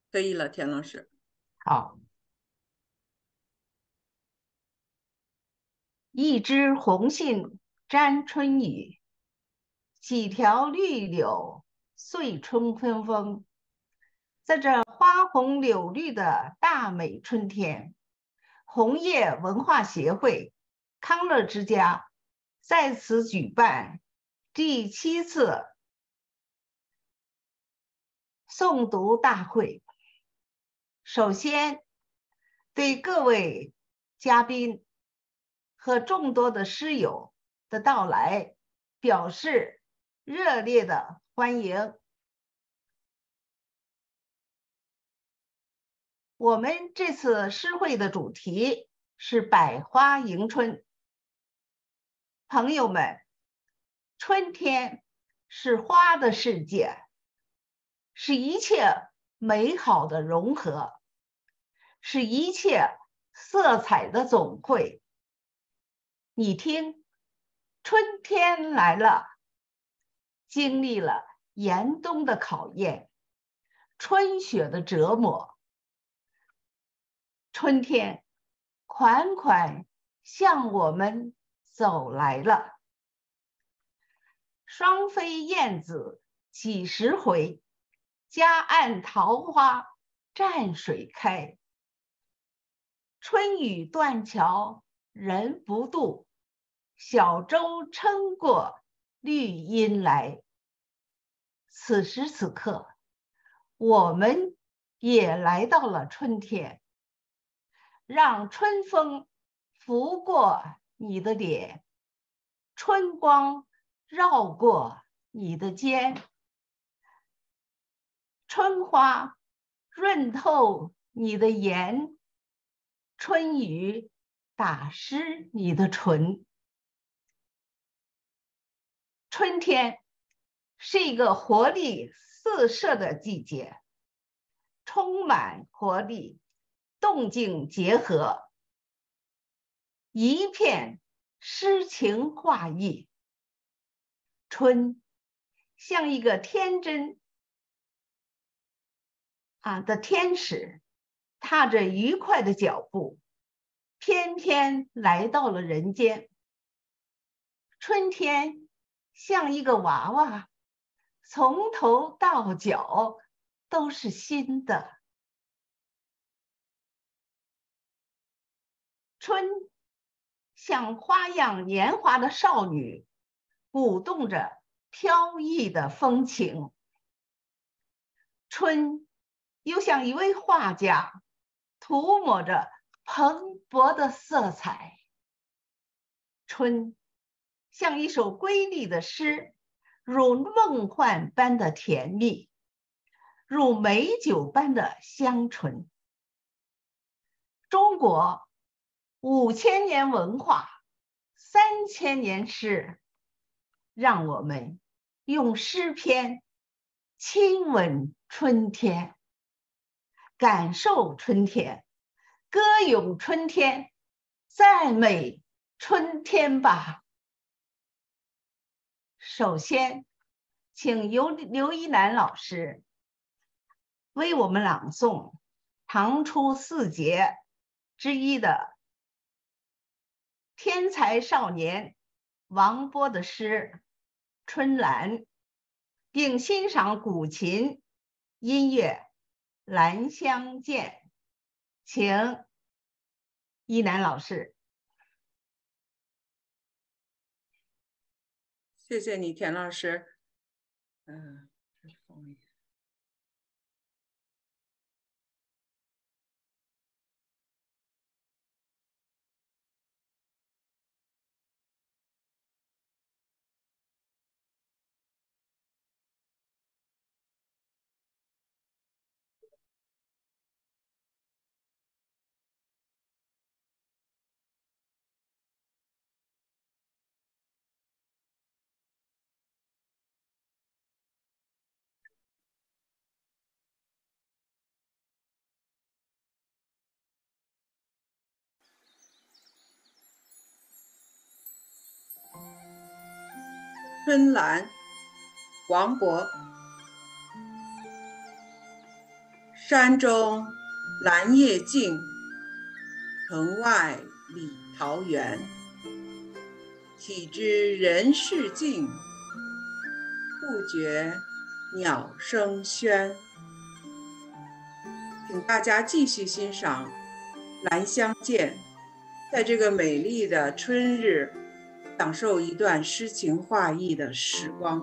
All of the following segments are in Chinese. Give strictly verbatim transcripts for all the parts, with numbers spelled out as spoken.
可以了，田老师。 好，一枝红杏沾春雨，几条绿柳随春风风。在这花红柳绿的大美春天，红叶文化协会康乐之家在此举办第七次诵读大会。首先，对各位嘉宾和众多的诗友的到来表示热烈的欢迎。我们这次诗会的主题是百花迎春。朋友们，春天是花的世界，是一切美好的融合，是一切色彩的总汇。你听，春天来了，经历了严冬的考验，春雪的折磨，春天款款向我们走来了。双飞燕子几时回？夹岸桃花蘸水开。春雨断桥人不渡，小舟撑过绿阴来。此时此刻，我们也来到了春天，让春风拂过你的脸，春光绕过你的肩，春花润透你的颜，春雨打湿你的唇。春天是一个活力四射的季节，充满活力，动静结合，一片诗情画意。春像一个天真啊的天使，踏着愉快的脚步，翩翩来到了人间。春天像一个娃娃，从头到脚都是新的。春像花样年华的少女，鼓动着飘逸的风情。春又像一位画家，涂抹着蓬勃的色彩。春像一首瑰丽的诗，如梦幻般的甜蜜，如美酒般的香醇。中国五千年文化，三千年诗，让我们用诗篇亲吻春天，感受春天，歌咏春天，赞美春天吧。首先，请由刘一楠老师为我们朗诵唐初四杰之一的天才少年王波的诗《春兰》，并欣赏古琴音乐《兰香见》。请一楠老师。 谢谢你，田老师。嗯，春兰，王勃。 山中兰叶静，城外李桃源。岂知人世静，不觉鸟声喧。请大家继续欣赏《兰香见》，在这个美丽的春日，享受一段诗情画意的时光。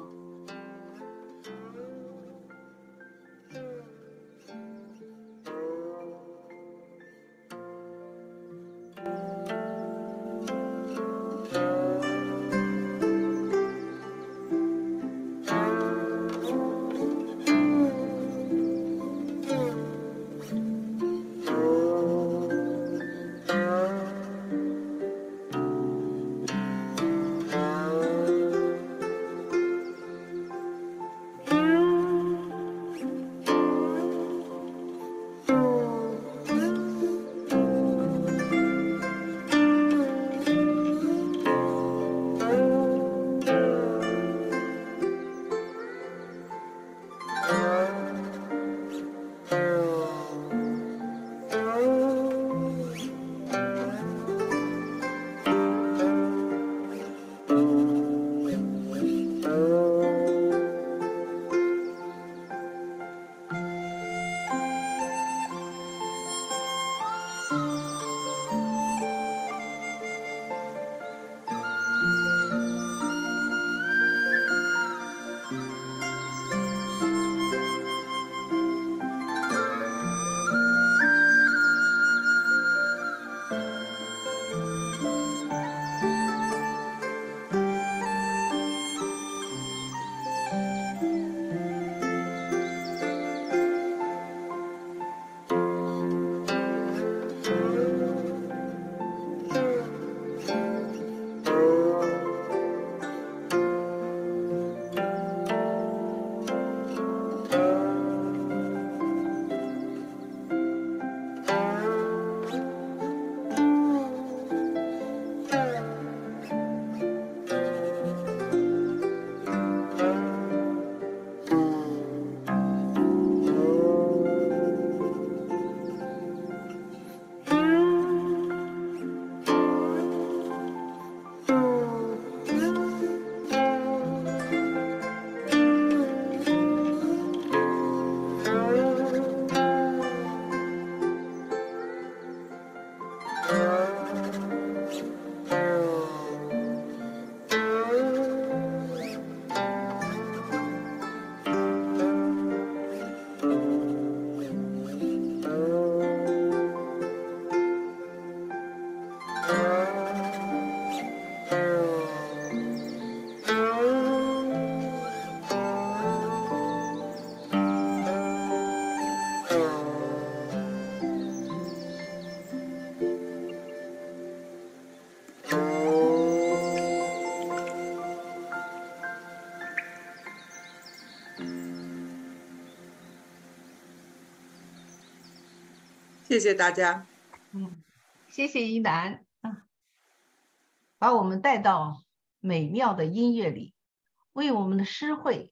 谢谢大家。 嗯，谢谢依兰啊，把我们带到美妙的音乐里，为我们的诗会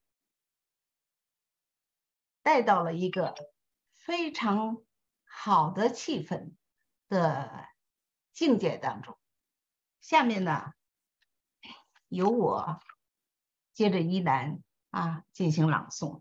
带到了一个非常好的气氛的境界当中。下面呢，由我接着依兰啊进行朗诵。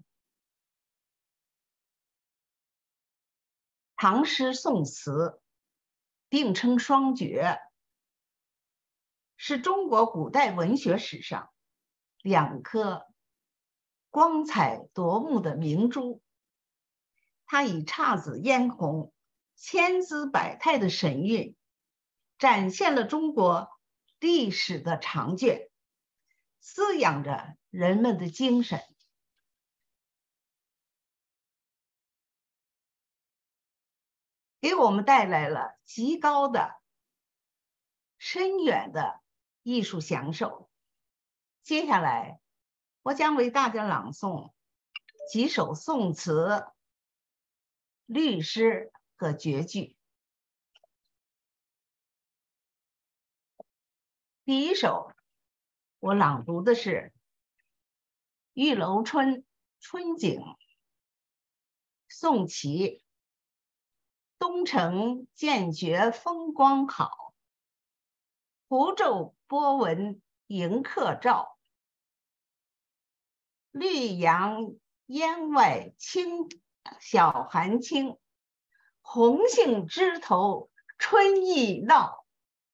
唐诗宋词并称双绝，是中国古代文学史上两颗光彩夺目的明珠。它以姹紫嫣红、千姿百态的神韵，展现了中国历史的长卷，滋养着人们的精神。给我们带来了极高的、深远的艺术享受。接下来，我将为大家朗诵几首宋词、律诗和绝句。第一首，我朗读的是《玉楼春·春景》，宋琦。 东城渐觉风光好，湖州波纹迎客照。绿杨烟外青，晓寒清，红杏枝头春意闹。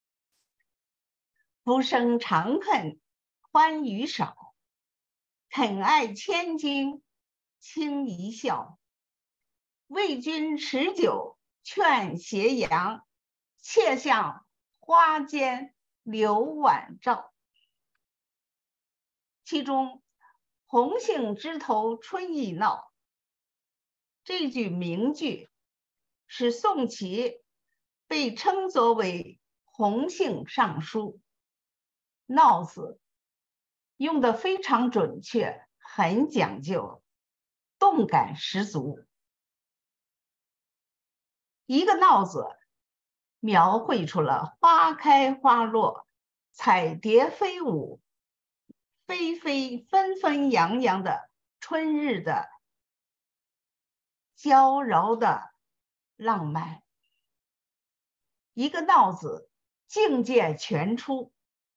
浮生长恨欢娱少，肯爱千金轻一笑。为君持酒劝斜阳，且向花间留晚照。其中红杏枝头春意闹这句名句，使宋祁被称作为红杏尚书。闹字用得非常准确，很讲究，动感十足。一个闹字描绘出了花开花落、彩蝶飞舞、霏霏纷纷扬扬的春日的娇娆的浪漫。一个闹字境界全出。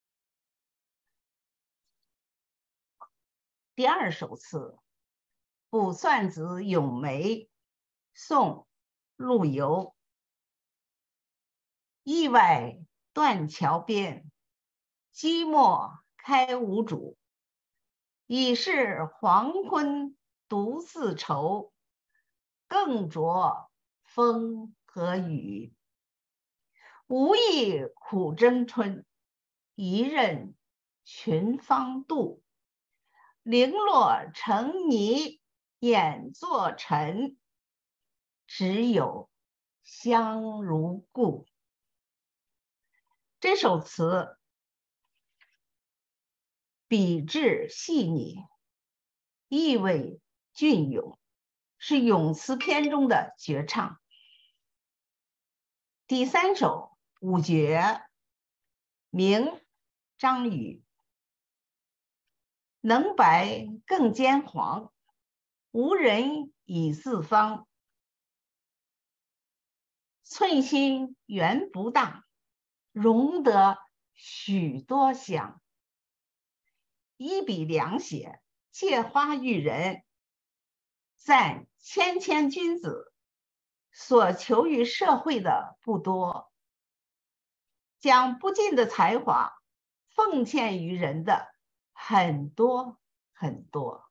第二首词《卜算子·咏梅》，宋·陆游。驿外断桥边，寂寞开无主。已是黄昏独自愁，更着风和雨。无意苦争春，一任群芳妒。零落成泥眼作尘，只有香如故。这首词笔致细腻，意味隽永，是咏词篇中的绝唱。第三首五绝，明张宇。能白更兼黄，无人以四方。寸心原不大，容得许多香。一笔两写，借花喻人，赞谦谦君子所求于社会的不多，将不尽的才华奉献于人的很多很多。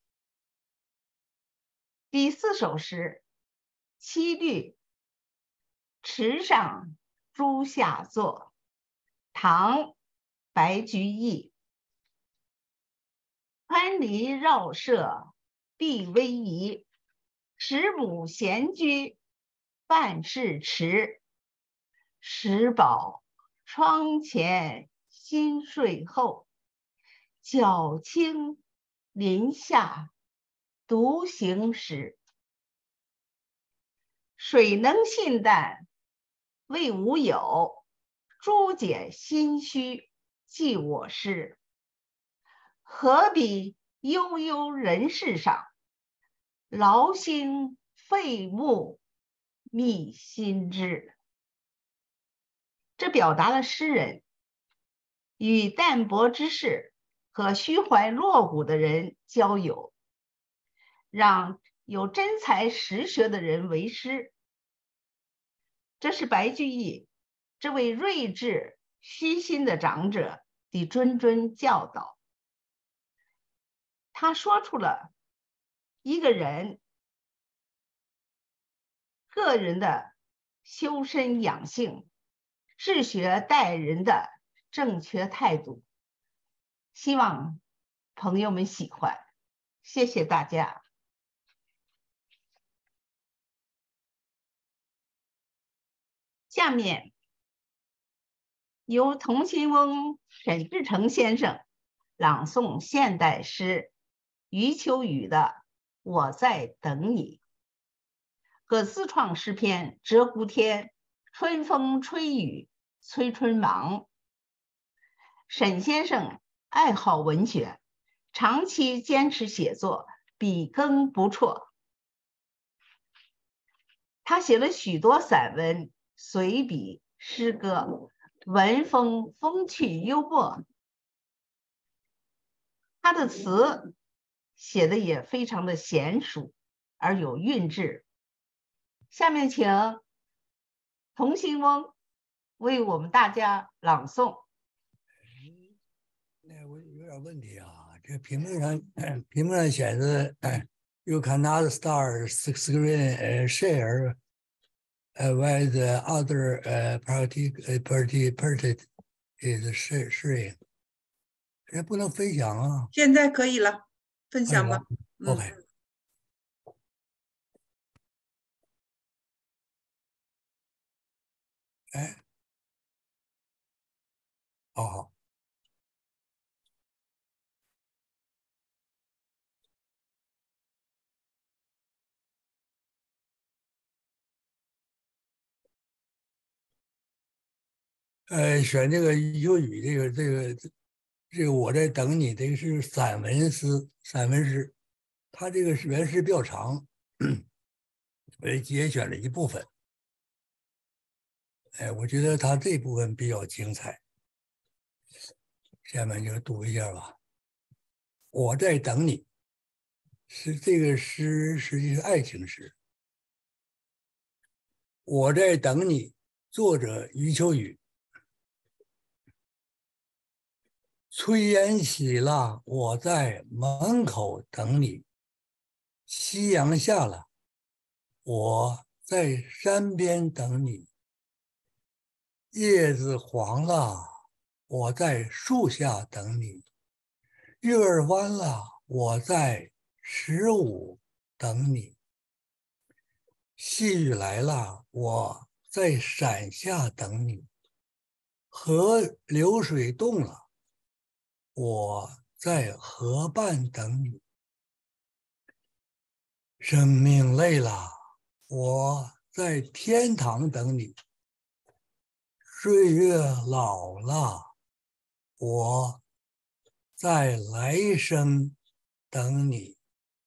第四首诗《七律》，池上朱下作，唐·白居易。穿篱绕舍必逶迤，十亩闲居半是池。石宝窗前新睡后，脚轻林下独行时。水能信淡谓吾友，诸解心虚寄我师。何必悠悠人世上，劳心费目觅心知。这表达了诗人与淡泊之士和虚怀若谷的人交友，让有真才实学的人为师。这是白居易这位睿智虚心的长者的谆谆教导。他说出了一个人个人的修身养性、治学待人的正确态度，希望朋友们喜欢。谢谢大家。下面由同心翁沈志诚先生朗诵现代诗余秋雨的《我在等你》和自创诗篇《鹧鸪天》春风吹雨催春忙。沈先生爱好文学，长期坚持写作，笔耕不辍。 他写了许多散文、随笔、诗歌，文风风趣幽默。他的词写的也非常的娴熟而有韵致。下面请童新翁为我们大家朗诵。 那我有点问题啊，这屏幕上屏幕上显示 ，You cannot start screen share with the other party party party is sharing， 这不能分享啊。 现在可以了，分享吧。 嗯、OK。哎，好好。呃，选这个余秋雨这个这个这个我在等你，这个是散文诗，散文诗，他这个原诗比较长，我也节选了一部分。哎，我觉得他这部分比较精彩。下面就读一下吧。我在等你，是这个诗实际是爱情诗。我在等你，作者余秋雨。炊烟起了，我在门口等你。夕阳下了，我在山边等你。叶子黄了，我在树下等你。月儿弯了，我在十五等你。细雨来了，我在伞下等你。河流水动了，我在河畔等你。生命累了，我在天堂等你。岁月老了，我在来生等你。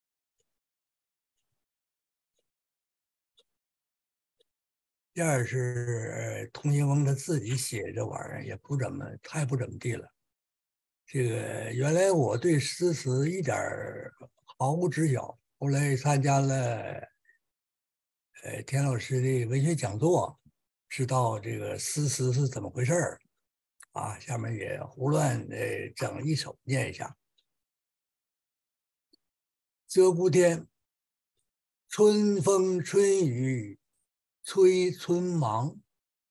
第二是童新翁他自己写这玩意儿也不怎么太不怎么地了。这个原来我对诗词一点毫无知晓，后来参加了呃田老师的文学讲座，知道这个诗词是怎么回事儿啊。下面也胡乱呃整一首念一下。鹧鸪天，春风春雨催春忙。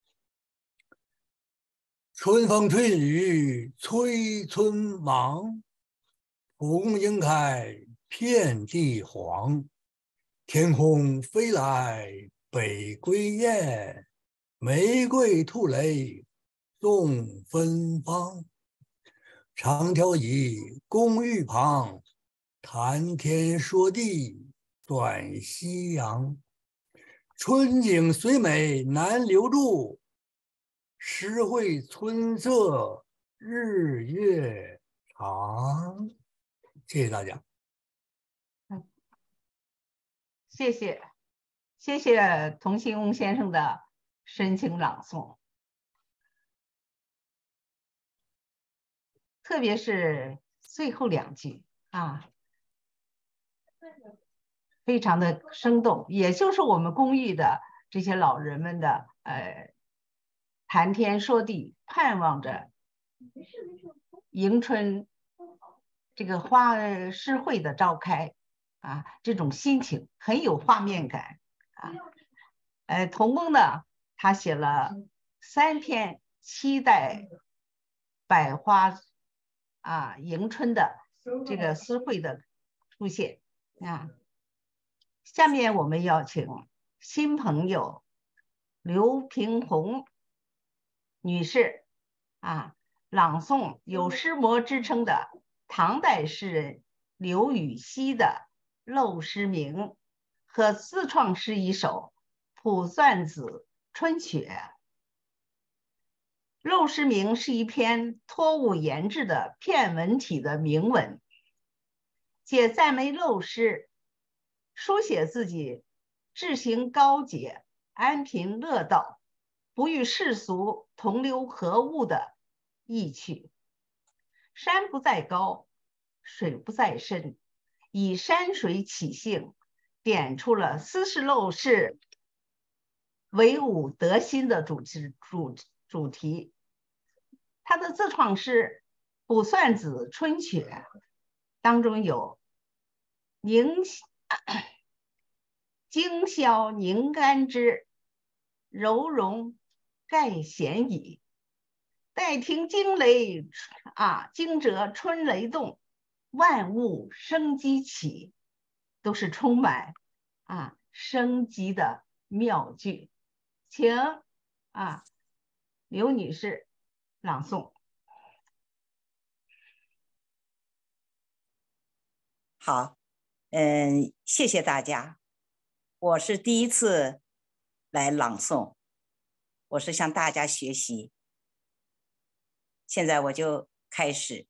春风春雨催春忙，蒲公英开遍地黄。天空飞来北归雁，玫瑰吐蕾送芬芳。长条椅公寓旁，谈天说地短夕阳。春景虽美难留住，诗会春色日月长。谢谢大家。 谢谢，谢谢童新翁先生的深情朗诵，特别是最后两句啊，非常的生动，也就是我们公寓的这些老人们的呃谈天说地，盼望着迎春这个花诗会的召开啊，这种心情很有画面感啊。呃，童工呢，他写了三篇期待百花啊迎春的这个诗会的出现啊。下面我们邀请新朋友刘平红女士啊，朗诵有诗魔之称的唐代诗人刘禹锡的《陋室铭》和自创诗一首《卜算子·春雪》。《陋室铭》是一篇托物言志的片文体的铭文，借赞美陋室，书写自己志行高洁，安贫乐道，不与世俗同流合污的意趣。山不在高，水不在深，以山水起兴，点出了斯是陋室，惟吾德馨的主旨主主题。他的自创诗《卜算子·春雪》当中有凝今宵凝干枝，柔容盖闲倚。待听惊雷啊，惊蛰春雷动，万物生机起，都是充满啊生机的妙句。请啊刘女士朗诵。 好，嗯，谢谢大家。我是第一次来朗诵，我是向大家学习。现在我就开始。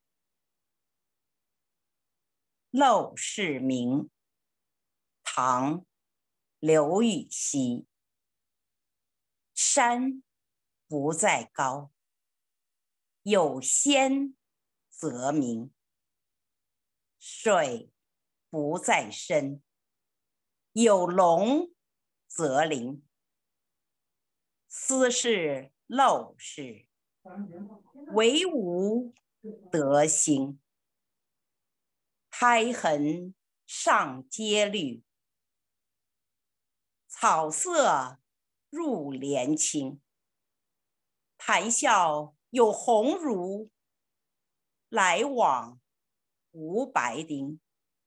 陋室铭，唐·刘禹锡。山不在高，有仙则名；水不在深，有龙则灵。斯是陋室，惟吾德馨。苔痕上阶绿，草色入帘青。谈笑有鸿儒，来往无白丁。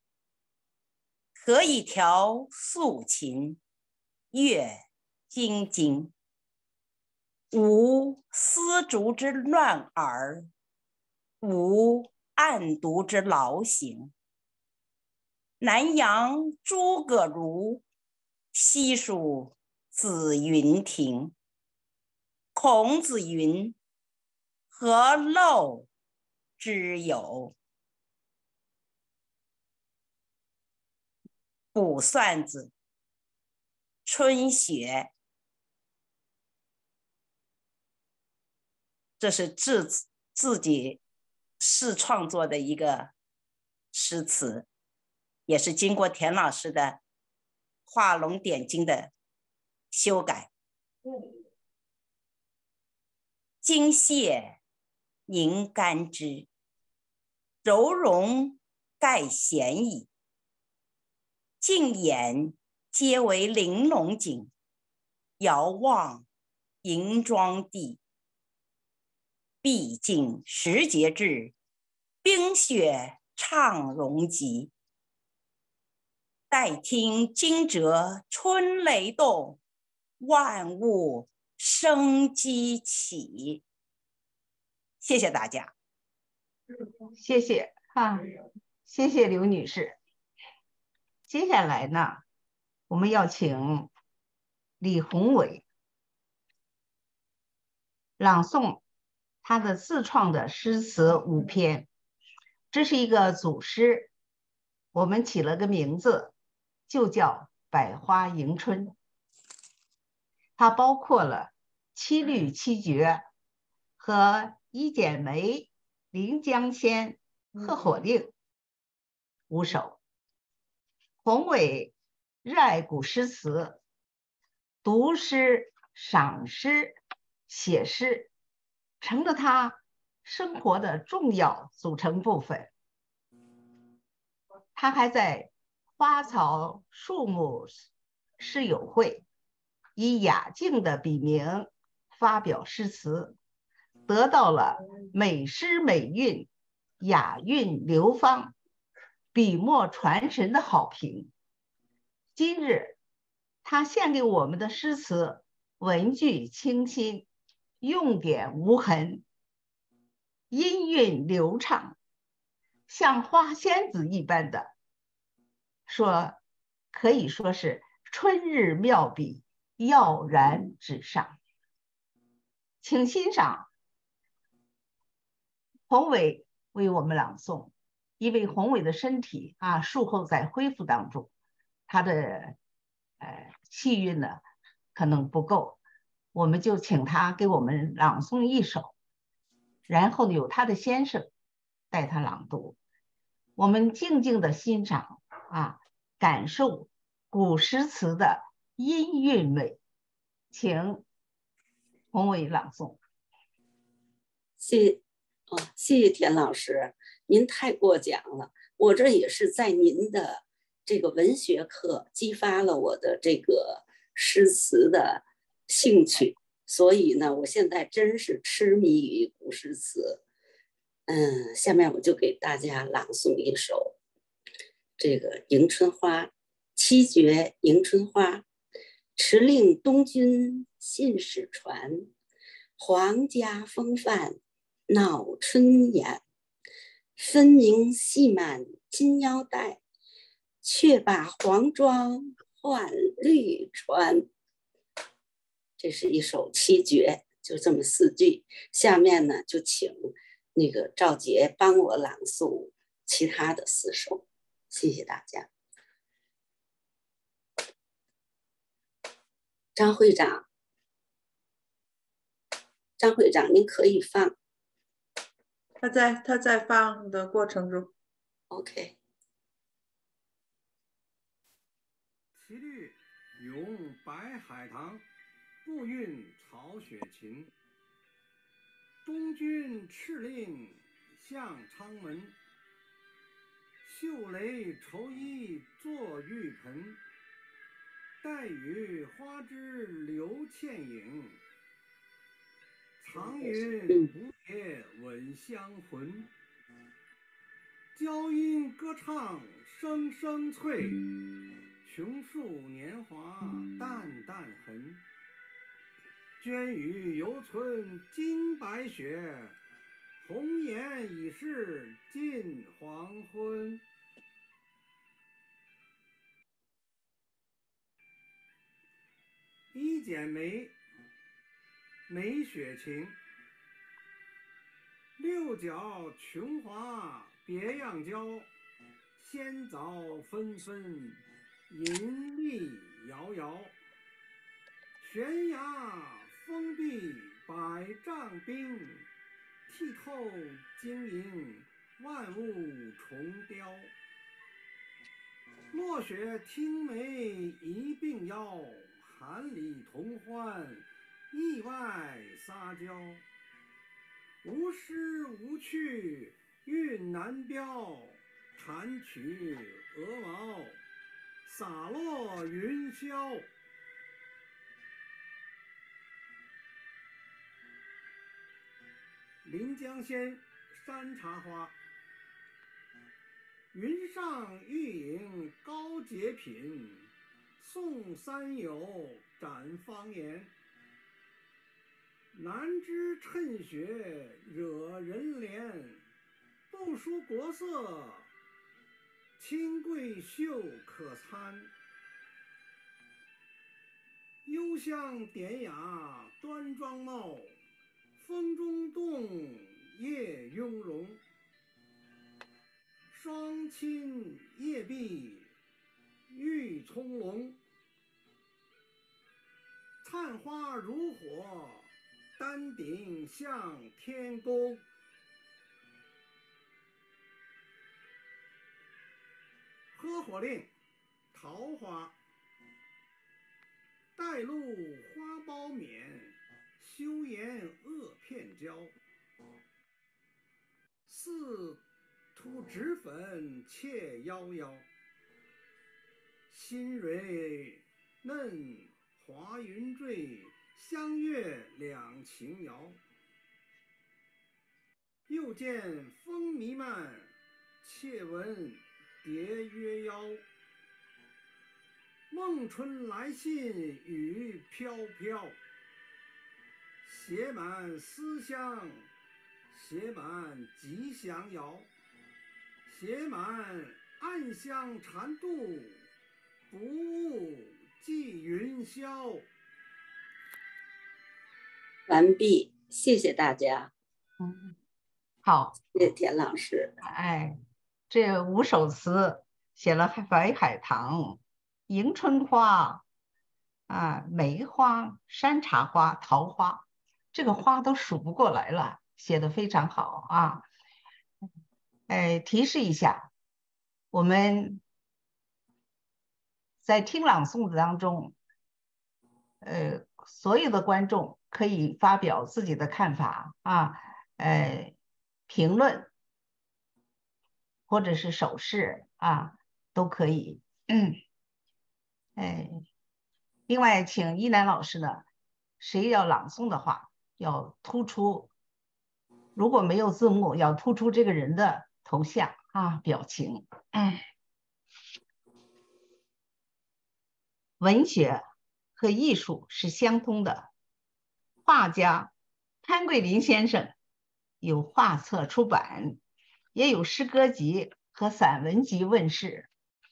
可以调素琴，阅京津。无丝竹之乱耳，无案牍之劳形。南阳诸葛庐，西蜀子云亭。孔子云：何陋之有？卜算子·春雪，这是自自己试创作的一个诗词，也是经过田老师的画龙点睛的修改。今谢凝干枝，柔容盖闲倚。尽眼皆为玲珑景，遥望银装地。毕竟时节至，冰雪畅融集。待听惊蛰春雷动，万物生机起。谢谢大家。 谢谢啊，谢谢刘女士。接下来呢，我们要请李宏伟朗诵他的自创的诗词五篇。这是一个组诗，我们起了个名字，就叫百花迎春。它包括了七律七绝和一剪梅、临江仙、鹤火令五首。宏伟热爱古诗词，读诗、赏诗、写诗成了他生活的重要组成部分。他还在花草树木诗友会以雅静的笔名发表诗词，得到了美诗美韵、雅韵流芳、笔墨传神的好评。今日他献给我们的诗词文句清新，用典无痕，音韵流畅，像花仙子一般的，说可以说是春日妙笔，耀然纸上。请欣赏宏伟为我们朗诵。因为宏伟的身体啊，术后在恢复当中，他的呃气韵呢可能不够，我们就请他给我们朗诵一首，然后有他的先生带他朗读，我们静静的欣赏啊，感受古诗词的音韵美。请宏伟朗诵。 谢哦，谢谢田老师，您太过奖了。我这也是在您的这个文学课激发了我的这个诗词的兴趣，所以呢，我现在真是痴迷于古诗词。嗯，下面我就给大家朗诵一首这个《迎春花》，七绝迎春花。持令东君信使传，皇家风范闹春眼。分明系满金腰带，却把黄装换绿穿。这是一首七绝，就这么四句。下面呢，就请那个赵杰帮我朗诵其他的四首，谢谢大家。张会长，张会长，您可以放。 他在他在放的过程中 ，OK。 骑律咏白海棠，步韵曹雪芹。东君敕令向昌门，绣雷绸衣作玉盆。带雨花枝流倩影，藏云蝴蝶吻香魂。娇音歌唱声声脆，琼树年华淡淡痕。鹃羽犹存金白雪，红颜已是近黄昏。一剪梅，梅雪晴。六角琼华别样娇，仙藻纷纷，银粒摇摇。悬崖封闭百丈冰，剔透晶莹万物重雕。落雪听梅一并邀，寒里同欢意外撒娇。无诗无趣韵难标，弹取鹅毛洒落云霄。临江仙，山茶花。云上玉影高洁品，送三友展芳颜。难知趁雪惹人怜，不输国色清贵秀可餐。幽香典雅端庄貌，风中动夜雍容。双亲叶碧玉葱茏，灿花如火丹顶向天宫。烽火令，桃花。带露花苞冕，羞颜萼片娇。似涂脂粉妾夭夭，新蕊嫩华云坠，香月两情遥。又见风弥漫，窃闻蝶约邀。梦春来信雨飘飘，写满思乡，写满吉祥谣。写满暗香缠肚，不误寄云霄。 完毕，谢谢大家。 嗯，好， 谢谢田老师。 哎，这五首词写了白海棠、迎春花、 啊，梅花、山茶花、桃花，这个花都数不过来了，写得非常好啊。哎，提示一下，我们在听朗诵的当中，呃，所有的观众可以发表自己的看法啊，呃，评论或者是手势啊，都可以。嗯，哎，另外，请一楠老师呢，谁要朗诵的话，要突出，如果没有字幕，要突出这个人的头像啊，表情。嗯，文学和艺术是相通的。画家潘桂林先生有画册出版，也有诗歌集和散文集问世。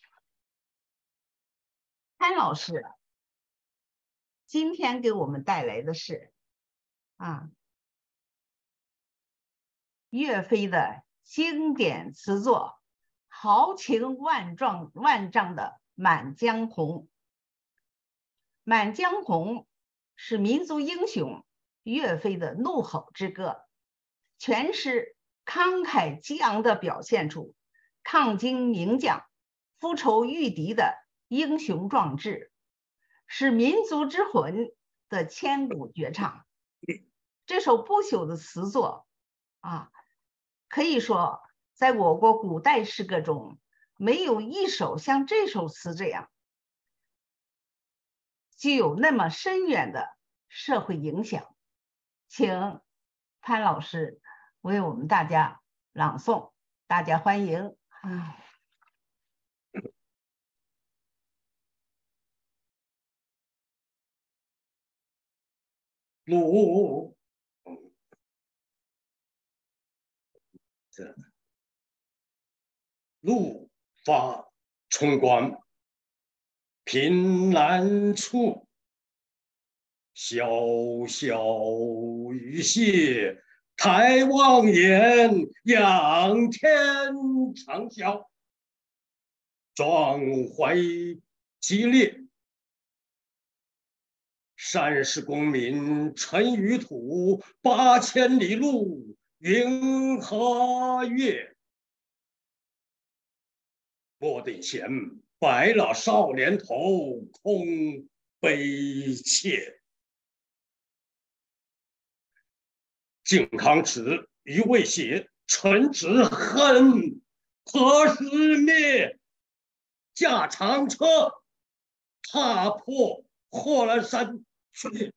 潘老师今天给我们带来的是啊，岳飞的经典词作，豪情万丈万丈的《满江红》。《满江红》是民族英雄岳飞的怒吼之歌，全诗慷慨激昂地表现出抗金名将、夫仇御敌的英雄壮志，是民族之魂的千古绝唱。这首不朽的词作啊，可以说在我国古代诗歌中，没有一首像这首词这样具有那么深远的社会影响。请潘老师为我们大家朗诵，大家欢迎。啊， 路，这路发冲冠，凭栏处，潇潇雨歇，抬望眼，仰天长啸。壮怀激烈，三十功名尘与土，八千里路云和月。莫等闲，白了少年头，空悲切。靖康耻，余未雪，臣之恨，何时灭？驾长车，踏破贺兰山去。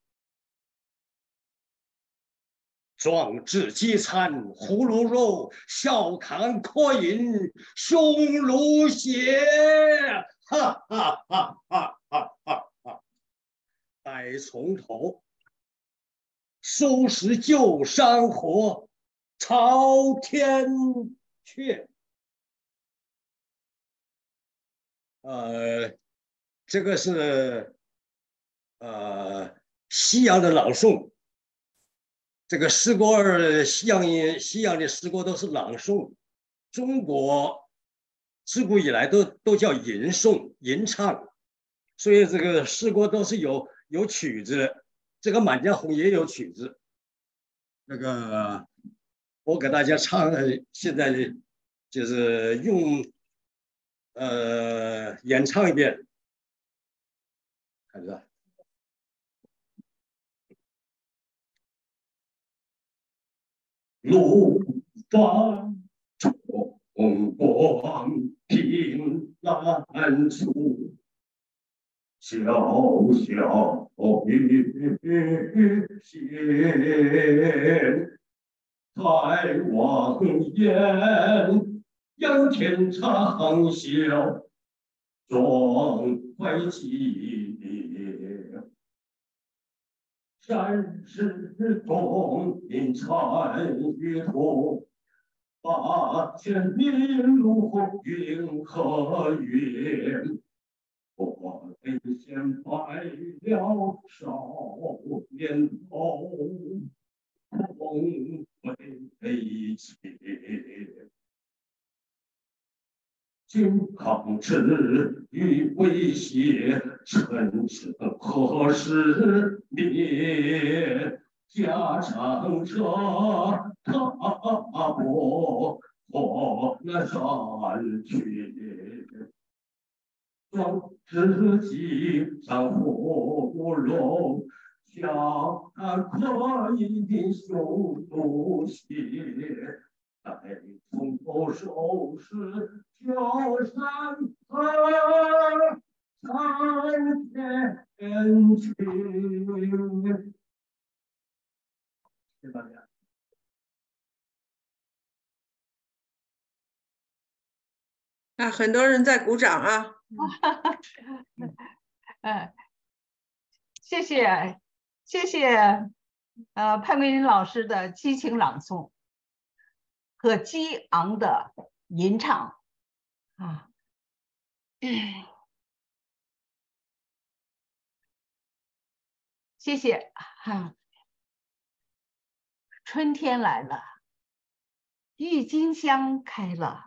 壮志饥餐胡虏肉，笑看渴饮匈奴血。哈哈哈哈哈哈！待从头收拾旧山河，朝天阙。呃，这个是呃西洋的朗诵，这个诗歌西洋西洋的诗歌都是朗诵，中国自古以来都都叫吟诵吟唱，所以这个诗歌都是有有曲子，这个《满江红》也有曲子。那个我给大家唱，现在就是用。呃，演唱一遍，看着。路发冲冠，凭栏处，潇潇雨歇，抬望眼，仰天长啸，壮怀激烈。山石功名尘与土，八千里路云和月。我等闲白了少年头，空悲切。 君抗旨与威胁，臣生何时灭？家长者大漠或那山区，壮志饥上胡龙，下可以匈奴血。待从头收拾旧山河，三千去。谢谢大家。 啊，很多人在鼓掌啊。 嗯，谢谢谢谢，呃，潘桂林老师的激情朗诵和激昂的吟唱啊。谢谢哈。春天来了，郁金香开了。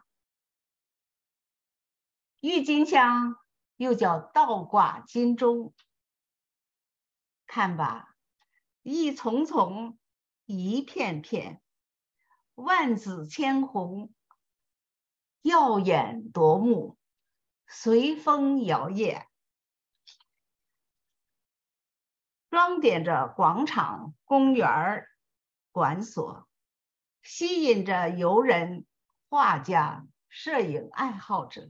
郁金香又叫倒挂金钟，看吧，一丛丛，一片片，万紫千红，耀眼夺目，随风摇曳，装点着广场、公园、馆所，吸引着游人、画家、摄影爱好者。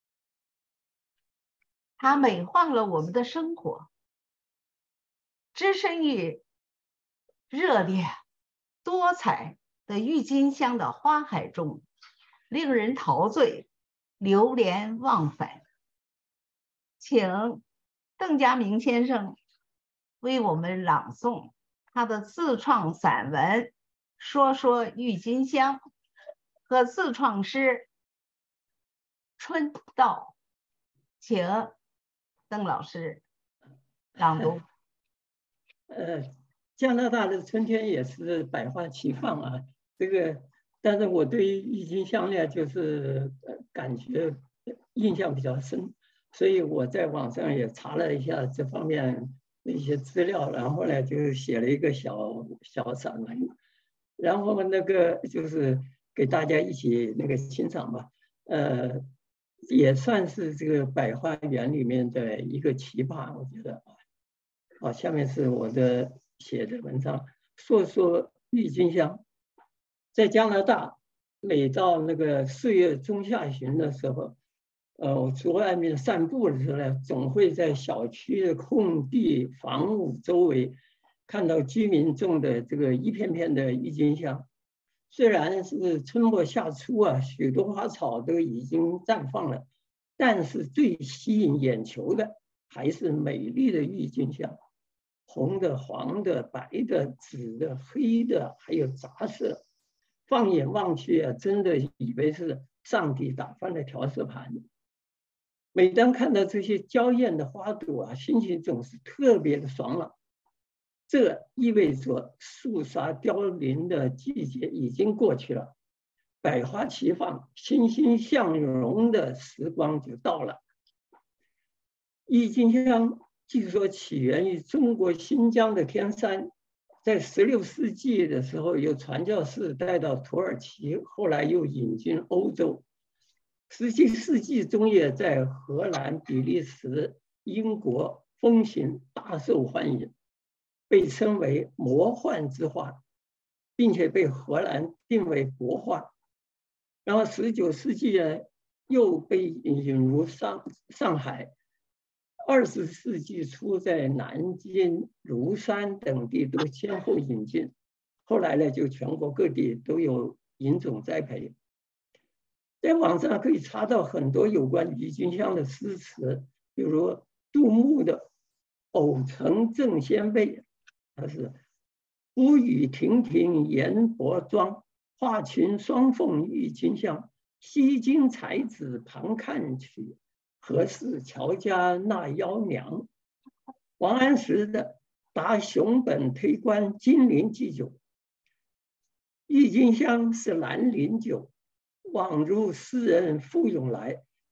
它美化了我们的生活，置身于热烈、多彩的郁金香的花海中，令人陶醉，流连忘返。请邓家明先生为我们朗诵他的自创散文《说说郁金香》和自创诗《春到》，请邓老师朗读。 呃，加拿大的春天也是百花齐放啊，这个，但是我对于郁金香呢，就是感觉印象比较深，所以我在网上也查了一下这方面的一些资料，然后呢，就写了一个小小散文，然后那个就是给大家一起那个欣赏吧，呃。也算是这个百花园里面的一个奇葩，我觉得。好，下面是我的写的文章，说说郁金香。在加拿大，每到那个四月中下旬的时候，呃，我去外面散步的时候呢，总会在小区的空地、房屋周围看到居民种的这个一片片的郁金香。虽然是春末夏初啊，许多花草都已经绽放了，但是最吸引眼球的还是美丽的郁金香，红的、黄的、白的、紫的、黑的，还有杂色。放眼望去啊，真的以为是上帝打翻了调色盘。每当看到这些娇艳的花朵啊，心情总是特别的爽朗。这意味着肃杀凋零的季节已经过去了，百花齐放、欣欣向荣的时光就到了。郁金香据说起源于中国新疆的天山，在十六世纪的时候由传教士带到土耳其，后来又引进欧洲。十七世纪中叶在荷兰、比利时、英国风行，大受欢迎。被称为魔幻之花，并且被荷兰定为国花。然后十九世纪呢，又被引入上上海。二十世纪初，在南京、庐山等地都先后引进，后来呢，就全国各地都有引种栽培。在网上可以查到很多有关郁金香的诗词，比如杜牧的《偶成正仙贝》。它是孤雨亭亭烟波妆，画群双凤郁金香。西京才子旁看去，何似乔家那妖娘。王安石的答熊本推官金陵祭酒。郁金香是兰陵酒，枉如诗人傅永来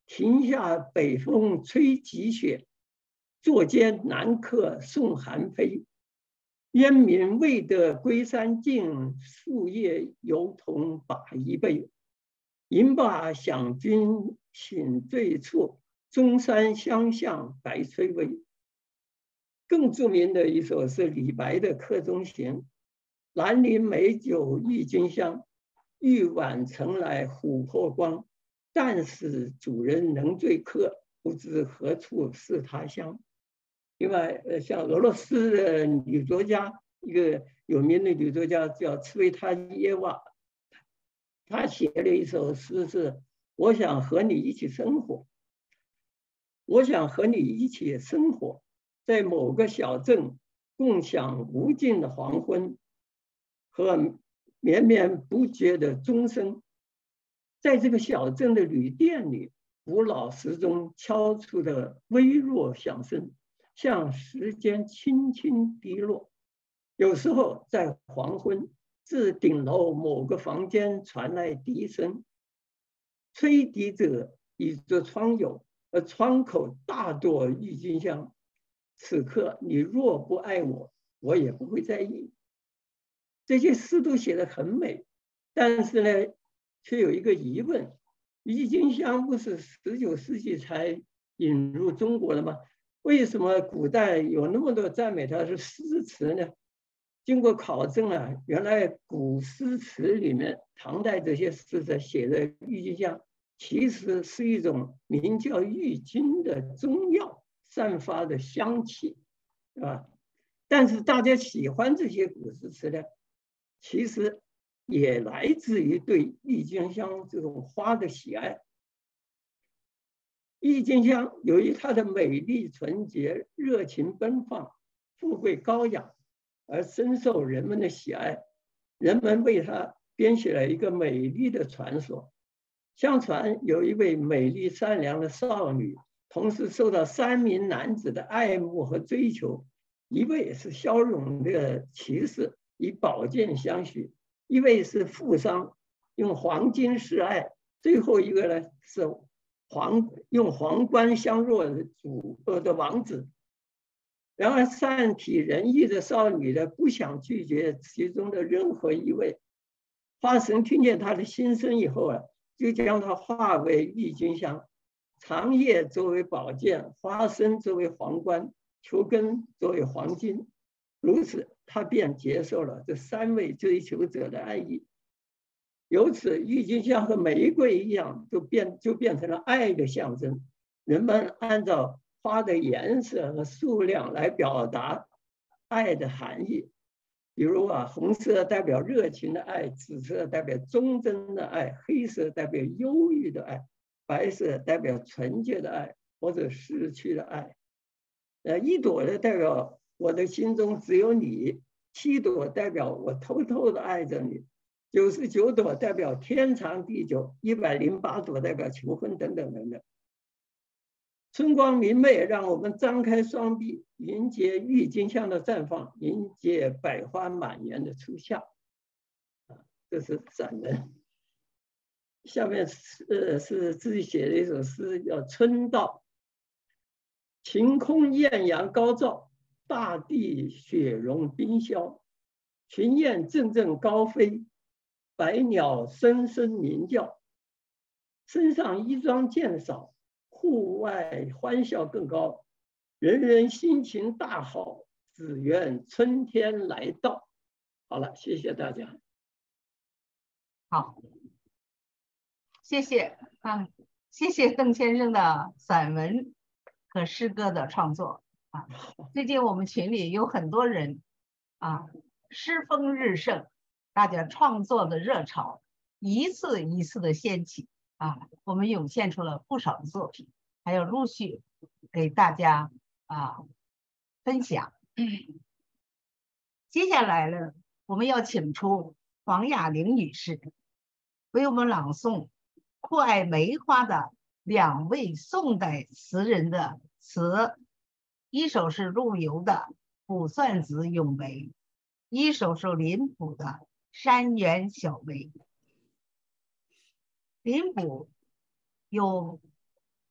庭下北风吹急雪，坐间南客送寒飞。燕民未得归山尽，树叶犹同把一杯。饮罢响君醒醉处，中山相向白崔微。更著名的一首是李白的《客中行》：兰陵美酒郁金香，玉碗盛来琥珀光。但使主人能醉客，不知何处是他乡。另外，呃，像俄罗斯的女作家，一个有名的女作家叫茨维塔耶娃，她写了一首诗是：我想和你一起生活，我想和你一起生活，在某个小镇共享无尽的黄昏和绵绵不绝的钟声。在这个小镇的旅店里，古老时钟敲出的微弱响声，像时间轻轻滴落。有时候在黄昏，自顶楼某个房间传来笛声，吹笛者倚着窗牖，而窗口大朵郁金香。此刻你若不爱我，我也不会在意。这些诗都写得很美，但是呢，却有一个疑问：郁金香不是十九世纪才引入中国的吗？为什么古代有那么多赞美它的诗词呢？经过考证啊，原来古诗词里面，唐代这些诗者写的郁金香，其实是一种名叫郁金的中药散发的香气，是吧？但是大家喜欢这些古诗词呢，其实也来自于对郁金香这种花的喜爱。郁金香由于它的美丽纯洁、热情奔放、富贵高雅，而深受人们的喜爱。人们为它编写了一个美丽的传说。相传有一位美丽善良的少女，同时受到三名男子的爱慕和追求。一位是骁勇的骑士，以宝剑相许；一位是富商，用黄金示爱；最后一个呢是皇用皇冠相若的主呃的王子。然而善体人意的少女呢，不想拒绝其中的任何一位。花神听见她的心声以后啊，就将她化为郁金香，长叶作为宝剑，花身作为皇冠，球根作为黄金。如此，他便接受了这三位追求者的爱意。由此，郁金香和玫瑰一样，就变就变成了爱的象征。人们按照花的颜色和数量来表达爱的含义。比如啊，红色代表热情的爱，紫色代表忠贞的爱，黑色代表忧郁的爱，白色代表纯洁的爱或者逝去的爱。呃，一朵的代表我的心中只有你，七朵代表我偷偷的爱着你，九十九朵代表天长地久，一百零八朵代表求婚，等等等等。春光明媚，让我们张开双臂，迎接郁金香的绽放，迎接百花满园的初夏。啊，这是散文。下面是呃是自己写的一首诗，叫《春到》。晴空艳阳高照，大地雪融冰消，群雁阵阵高飞，百鸟声声鸣叫。身上衣装渐少，户外欢笑更高，人人心情大好，只愿春天来到。好了，谢谢大家。 好，谢谢啊，谢谢邓先生的散文和诗歌的创作啊。最近我们群里有很多人啊，诗风日盛，大家创作的热潮一次一次的掀起啊，我们涌现出了不少的作品，还有陆续给大家啊分享。接下来呢，我们要请出黄雅玲女士为我们朗诵酷爱梅花的两位宋代词人的词，一首是陆游的《卜算子·咏梅》，一首是林甫的《山园小梅》。林甫有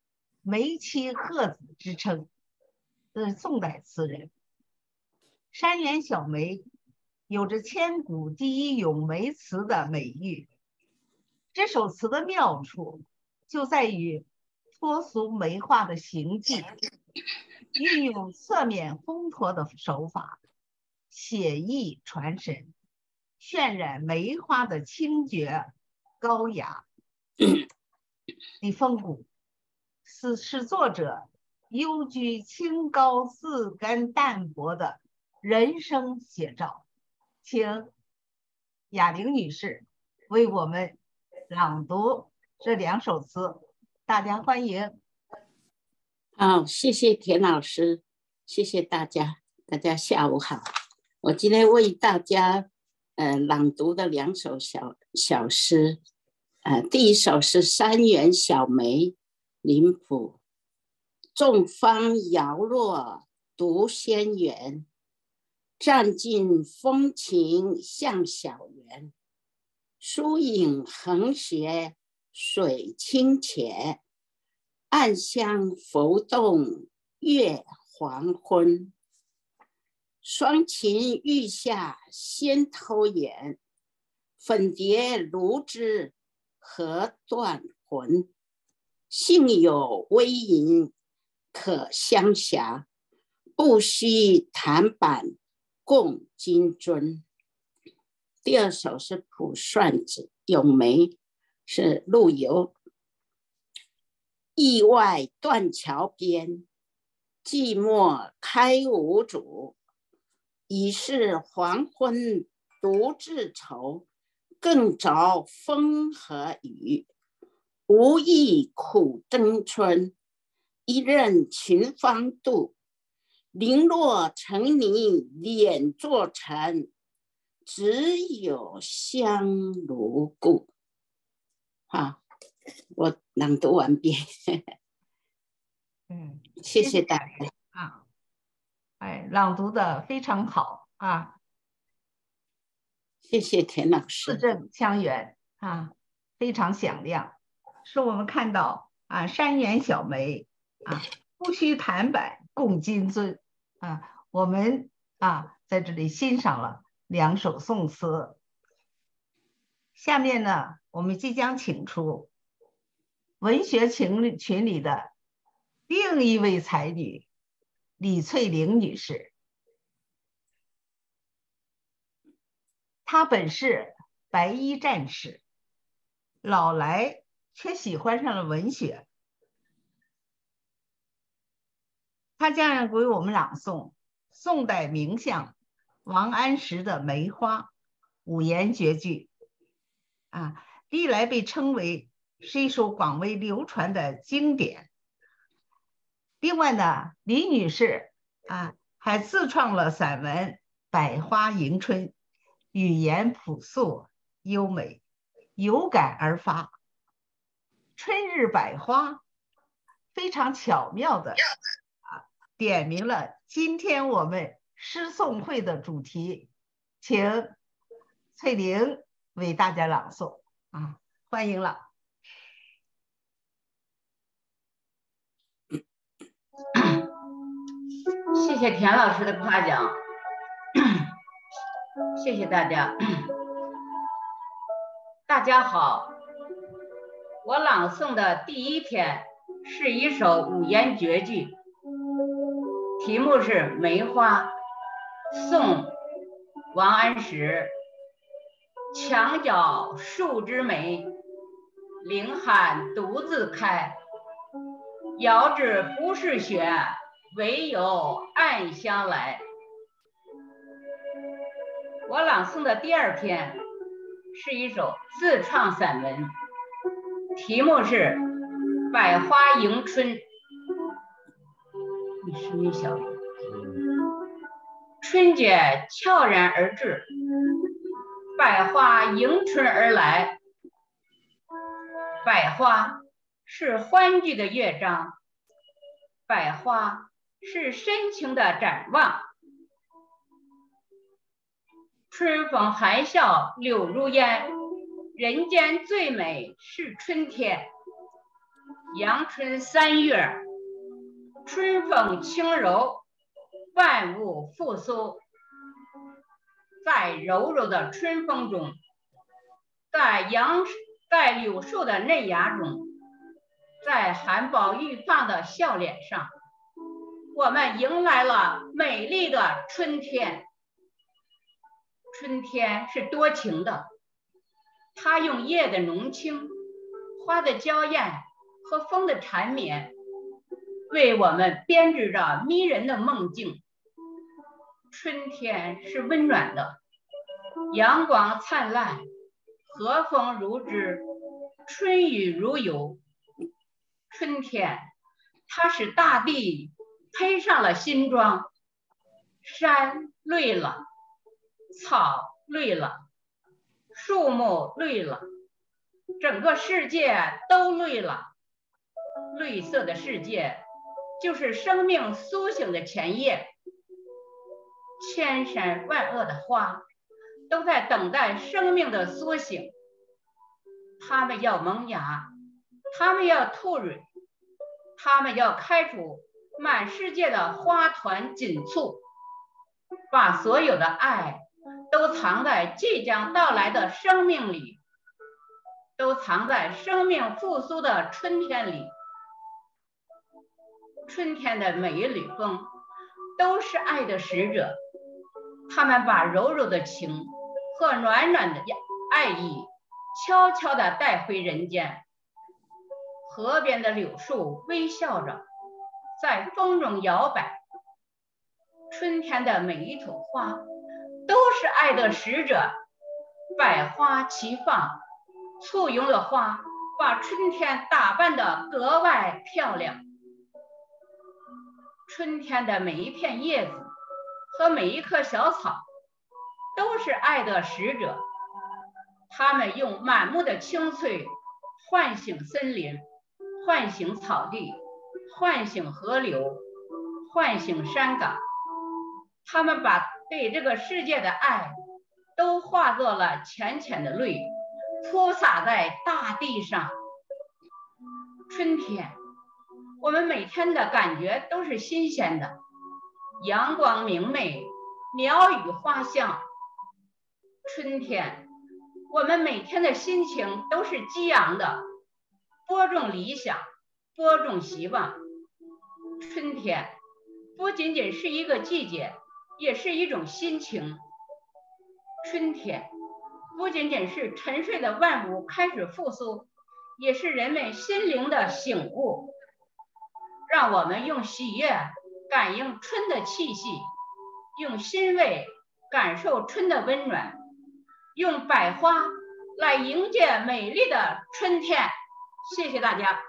梅妻鹤子之称，这是宋代词人。山原小梅有着千古第一咏梅词的美誉。这首词的妙处就在于脱俗梅花的行迹，运用侧面烘托的手法，写意传神，渲染梅花的清绝高雅的风骨，是使作者幽居清高自甘淡泊的人生写照。请雅玲女士为我们朗读这两首词，大家欢迎。 好，谢谢田老师，谢谢大家，大家下午好。我今天为大家呃朗读的两首小小诗，呃，第一首是山原小梅林甫，众芳摇落独仙缘，占尽风情向小园，疏影横斜水清浅，暗香浮动月黄昏。双琴欲下先偷眼，粉蝶芦枝何断魂。幸有微吟可相狎，不须弹板共金樽。第二首是卜算子咏梅，是陆游。驿外断桥边，寂寞开无主。已是黄昏独自愁，更着风和雨。无意苦争春，一任群芳妒。零落成泥敛作尘，只有香炉故。好，我朗读完毕。 嗯， 谢谢大家啊。哎，朗读的非常好啊！ 谢谢田老师， 字正腔圆啊，非常响亮，使我们看到啊，山原小梅啊，不须弹板共金樽啊。我们啊，在这里欣赏了两首宋词。下面呢，我们即将请出文学群群里的另一位才女。李翠玲女士，她本是白衣战士，老来却喜欢上了文学。她将为我们朗诵宋代名相王安石的《梅花》五言绝句，啊，历来被称为是一首广为流传的经典。另外呢，李女士啊还自创了散文《百花迎春》，语言朴素优美，有感而发。春日百花，非常巧妙的啊点明了今天我们诗颂会的主题，请翠玲为大家朗诵啊，欢迎了。 谢谢田老师的夸奖，谢谢大家。大家好，我朗诵的第一篇是一首五言绝句，题目是《梅花》，宋王安石。墙角数枝梅，凌寒独自开。遥知不是雪，唯有暗香来。我朗诵的第二篇是一首自创散文，题目是《百花迎春》。你声音小一点。春节悄然而至，百花迎春而来。百花是欢聚的乐章，百花是深情的展望。春风含笑柳如烟，人间最美是春天。 阳春三月，春风轻柔，万物复苏。在柔柔的春风中，在杨在柳树的嫩芽中，在含苞欲放的笑脸上，我们迎来了美丽的春天。春天是多情的，它用叶的浓青、花的娇艳和风的缠绵，为我们编织着迷人的梦境。春天是温暖的，阳光灿烂，和风如织，春雨如油。春天，它使大地披上了新装，山绿了，草绿了，树木绿了，整个世界都绿了。绿色的世界就是生命苏醒的前夜。千山万婀的花都在等待生命的苏醒，它们要萌芽，它们要吐蕊，它们要开出满世界的花团锦簇，把所有的爱都藏在即将到来的生命里，都藏在生命复苏的春天里。春天的每一缕风都是爱的使者，他们把柔柔的情和暖暖的爱意悄悄地带回人间。河边的柳树微笑着，在风中摇摆。春天的每一朵花都是爱的使者，百花齐放，簇拥的花把春天打扮得格外漂亮。春天的每一片叶子和每一棵小草都是爱的使者，它们用满目的青翠唤醒森林，唤醒草地，唤醒河流，唤醒山岗。它们把对这个世界的爱都化作了浅浅的泪，铺洒在大地上。春天，我们每天的感觉都是新鲜的，阳光明媚，鸟语花香。春天，我们每天的心情都是激昂的，播种理想，播种希望。春天不仅仅是一个季节，也是一种心情。春天不仅仅是沉睡的万物开始复苏，也是人们心灵的醒悟。让我们用喜悦感应春的气息，用欣慰感受春的温暖，用百花来迎接美丽的春天。谢谢大家。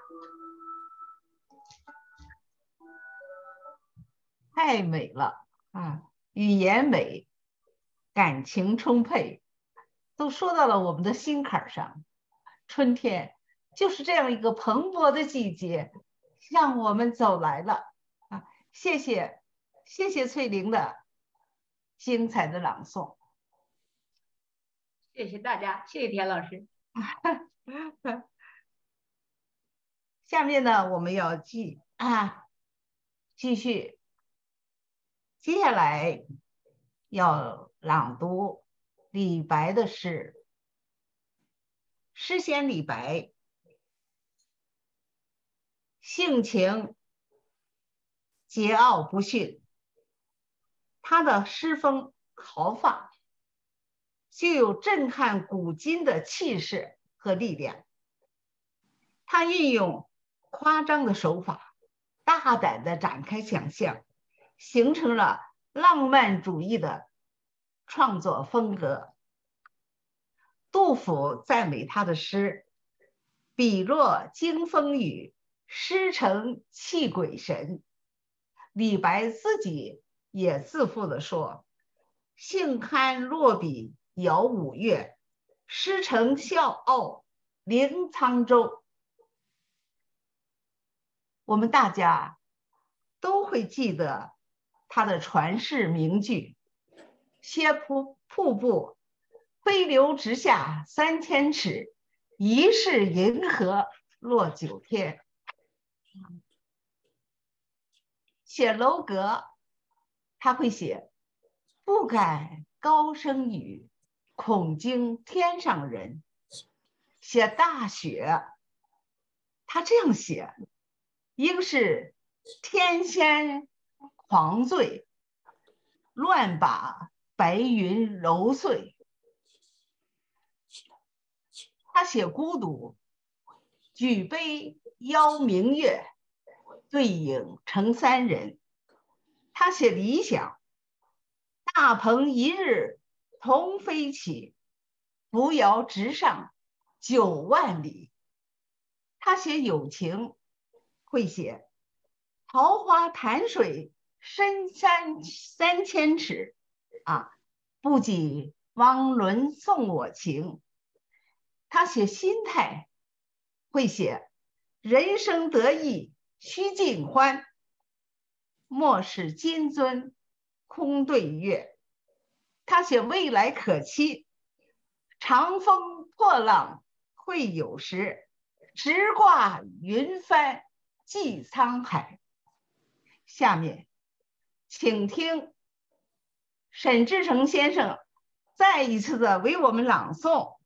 太美了啊！语言美，感情充沛，都说到了我们的心坎上。春天就是这样一个蓬勃的季节，向我们走来了啊！谢谢，谢谢翠玲的精彩的朗诵。 谢谢大家，谢谢田老师。 下面呢，我们要继啊继续，接下来要朗读李白的诗。诗仙李白，性情桀骜不驯，他的诗风豪放，具有震撼古今的气势和力量。他运用夸张的手法，大胆地展开想象，形成了浪漫主义的创作风格。杜甫赞美他的诗：笔若惊风雨，诗成泣鬼神。李白自己也自负地说：兴堪落笔摇五岳，诗成笑傲凌沧州。我们大家都会记得他的传世名句：歇瀑瀑布，飞流直下三千尺，疑是银河落九天。 写楼阁，他会写不敢高声语，恐惊天上人。写大雪，他这样写，应是天仙狂醉，乱把白云揉碎。他写孤独，举杯邀明月，对影成三人。他写理想，大鹏一日同飞起，扶摇直上九万里。他写友情，会写桃花潭水深山三千尺啊，不及汪伦送我情。他写心态，会写人生得意须尽欢，莫使金樽空对月。他写未来可期，长风破浪会有时，直挂云帆济沧海。下面请听沈志诚先生再一次的为我们朗诵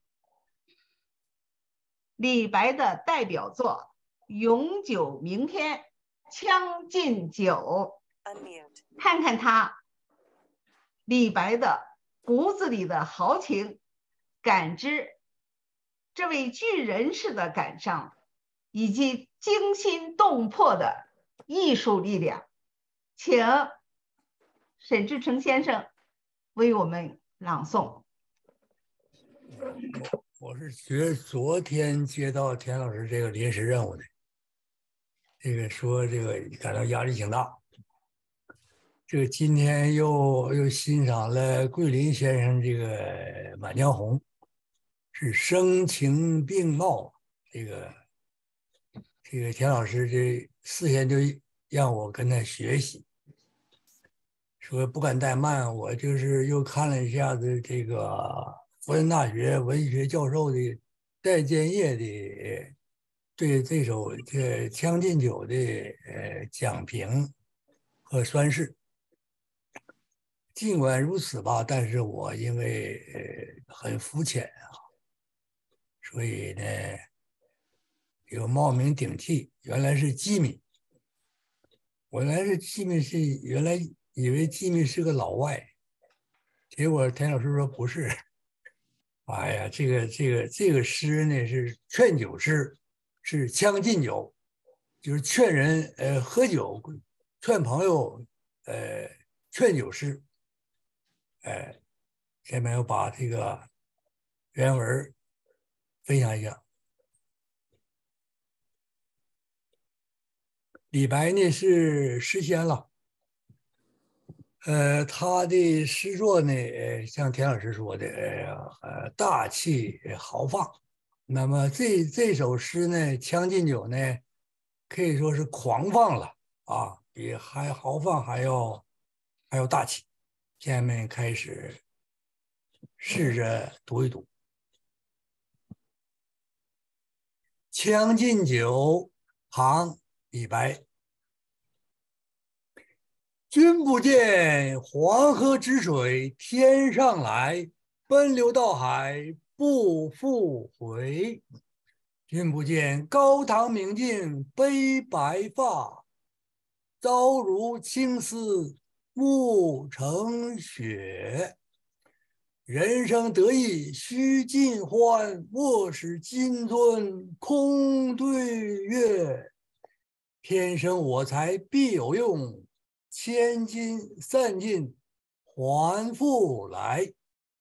李白的代表作《永久明天·将进酒》，看看他李白的骨子里的豪情，感知这位巨人式的感伤，以及惊心动魄的艺术力量。请沈志诚先生为我们朗诵。 我是觉昨天接到田老师这个临时任务的，这个说这个感到压力挺大。这个今天又又欣赏了桂林先生这个《满江红》，是声情并茂。这个这个田老师这事先就让我跟他学习，说不敢怠慢。我就是又看了一下子这个复旦大学文学教授的戴建业的对这首这《将进酒》的呃讲评和宣释。尽管如此吧，但是我因为呃很肤浅啊，所以呢有冒名顶替，原来是吉米。我原来是吉米是原来以为吉米是个老外，结果田老师说不是。哎呀，这个这个这个诗呢是劝酒诗，是将进酒，就是劝人呃喝酒，劝朋友呃劝酒诗。呃，下面我把这个原文分享一下。李白呢是诗仙了，呃，他的诗作呢，像田老师说的，呃，大气豪放。那么这这首诗呢，《将进酒》呢，可以说是狂放了啊，比还豪放还要还要大气。下面开始试着读一读。《将进酒》，唐·李白。君不见黄河之水天上来，奔流到海不复回。君不见高堂明镜悲白发，朝如青丝暮成雪。人生得意须尽欢，莫使金樽空对月。天生我材必有用，千金散尽还复来。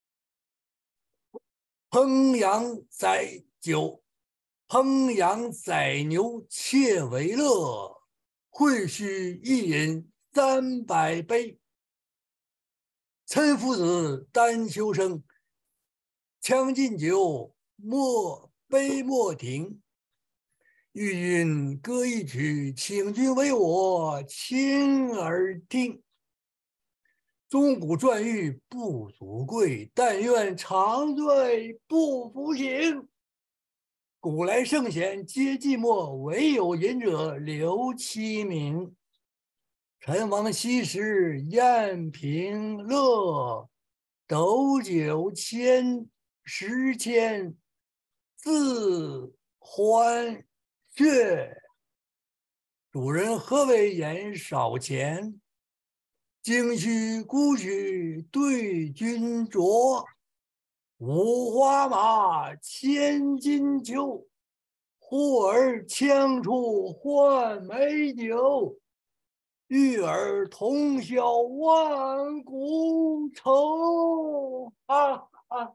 烹羊宰酒，烹羊宰牛且为乐，会须一饮三百杯。岑夫子，丹丘生，将进酒，莫杯莫停。欲君歌一曲，请君为我倾耳听。钟鼓馔玉不足贵，但愿长醉不复醒。 古来圣贤皆寂寞，惟有饮者留其名。陈王昔时宴平乐，斗酒千十千，自欢谑。主人何为言少钱？径须沽取对君酌。五花马，千金裘，呼儿将出换美酒。与尔同销万古愁。啊啊！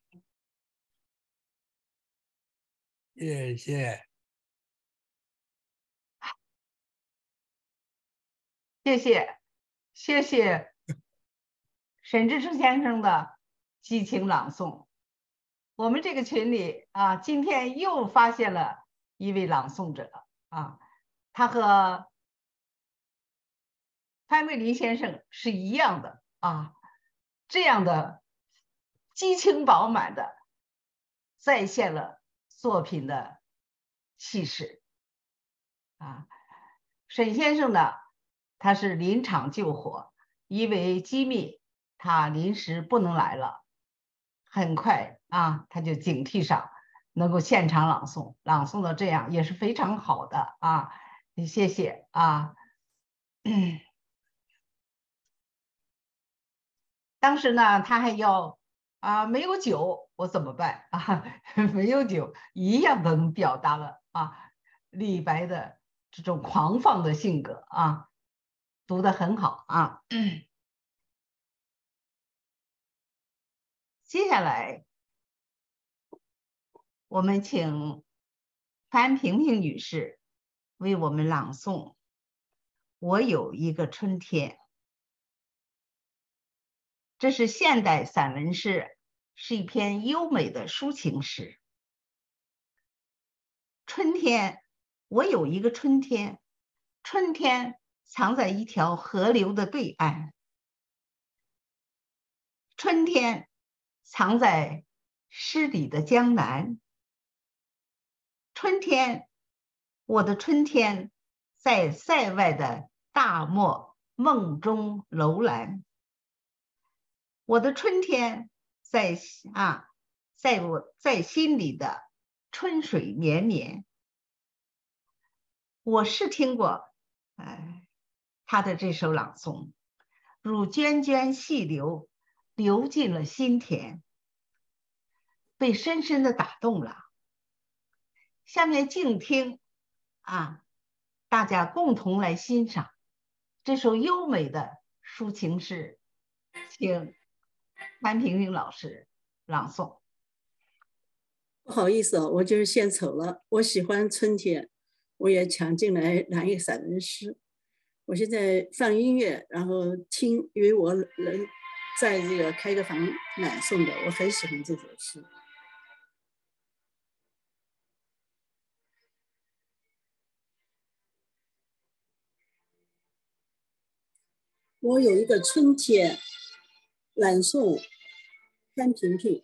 谢谢， 谢谢，谢谢沈志诚先生的激情朗诵。我们这个群里啊，今天又发现了一位朗诵者啊，他和潘桂林先生是一样的啊，这样的激情饱满的再现了作品的气势啊。沈先生呢，他是临场救火，因为机密他临时不能来了，很快啊他就警惕上，能够现场朗诵，朗诵的这样也是非常好的啊，谢谢啊。嗯，当时呢他还要啊没有酒我怎么办啊？没有酒一样的能表达了啊李白的这种狂放的性格啊，读得很好啊。接下来我们请潘萍萍女士为我们朗诵《我有一个春天》。这是现代散文诗，是一篇优美的抒情诗。春天，我有一个春天，春天藏在一条河流的对岸，春天藏在诗里的江南，春天，我的春天在塞外的大漠梦中楼兰，我的春天在啊，在我在心里的春水绵绵。我是听过，呃，他的这首朗诵，如涓涓细流，流进了心田，被深深的打动了。下面静听啊，大家共同来欣赏这首优美的抒情诗，请潘萍萍老师朗诵。 不好意思，我就是献丑了。我喜欢春天，我也抢进来拿一个散文诗。我现在放音乐，然后听，因为我人在这个开个房朗诵的，我很喜欢这首诗。我有一个春天，朗诵潘萍萍。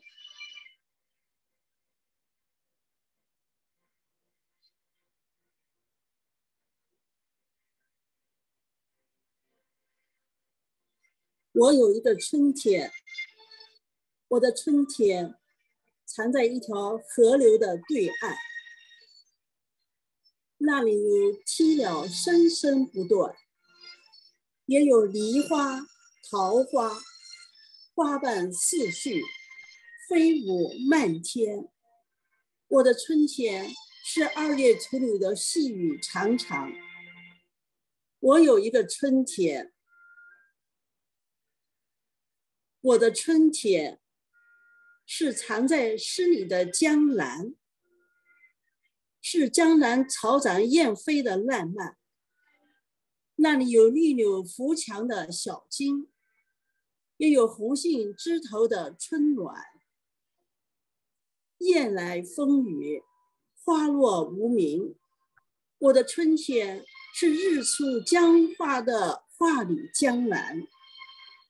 我有一个春天，我的春天藏在一条河流的对岸，那里有啼鸟声声不断，也有梨花、桃花，花瓣四续，飞舞漫天。我的春天是二月土里的细雨长长。我有一个春天，我的春天是藏在诗里的江南，是江南草长燕飞的烂漫，那里有绿柳扶墙的小径，也有红杏枝头的春暖。雁来风雨，花落无名。我的春天是日出江花的画里江南。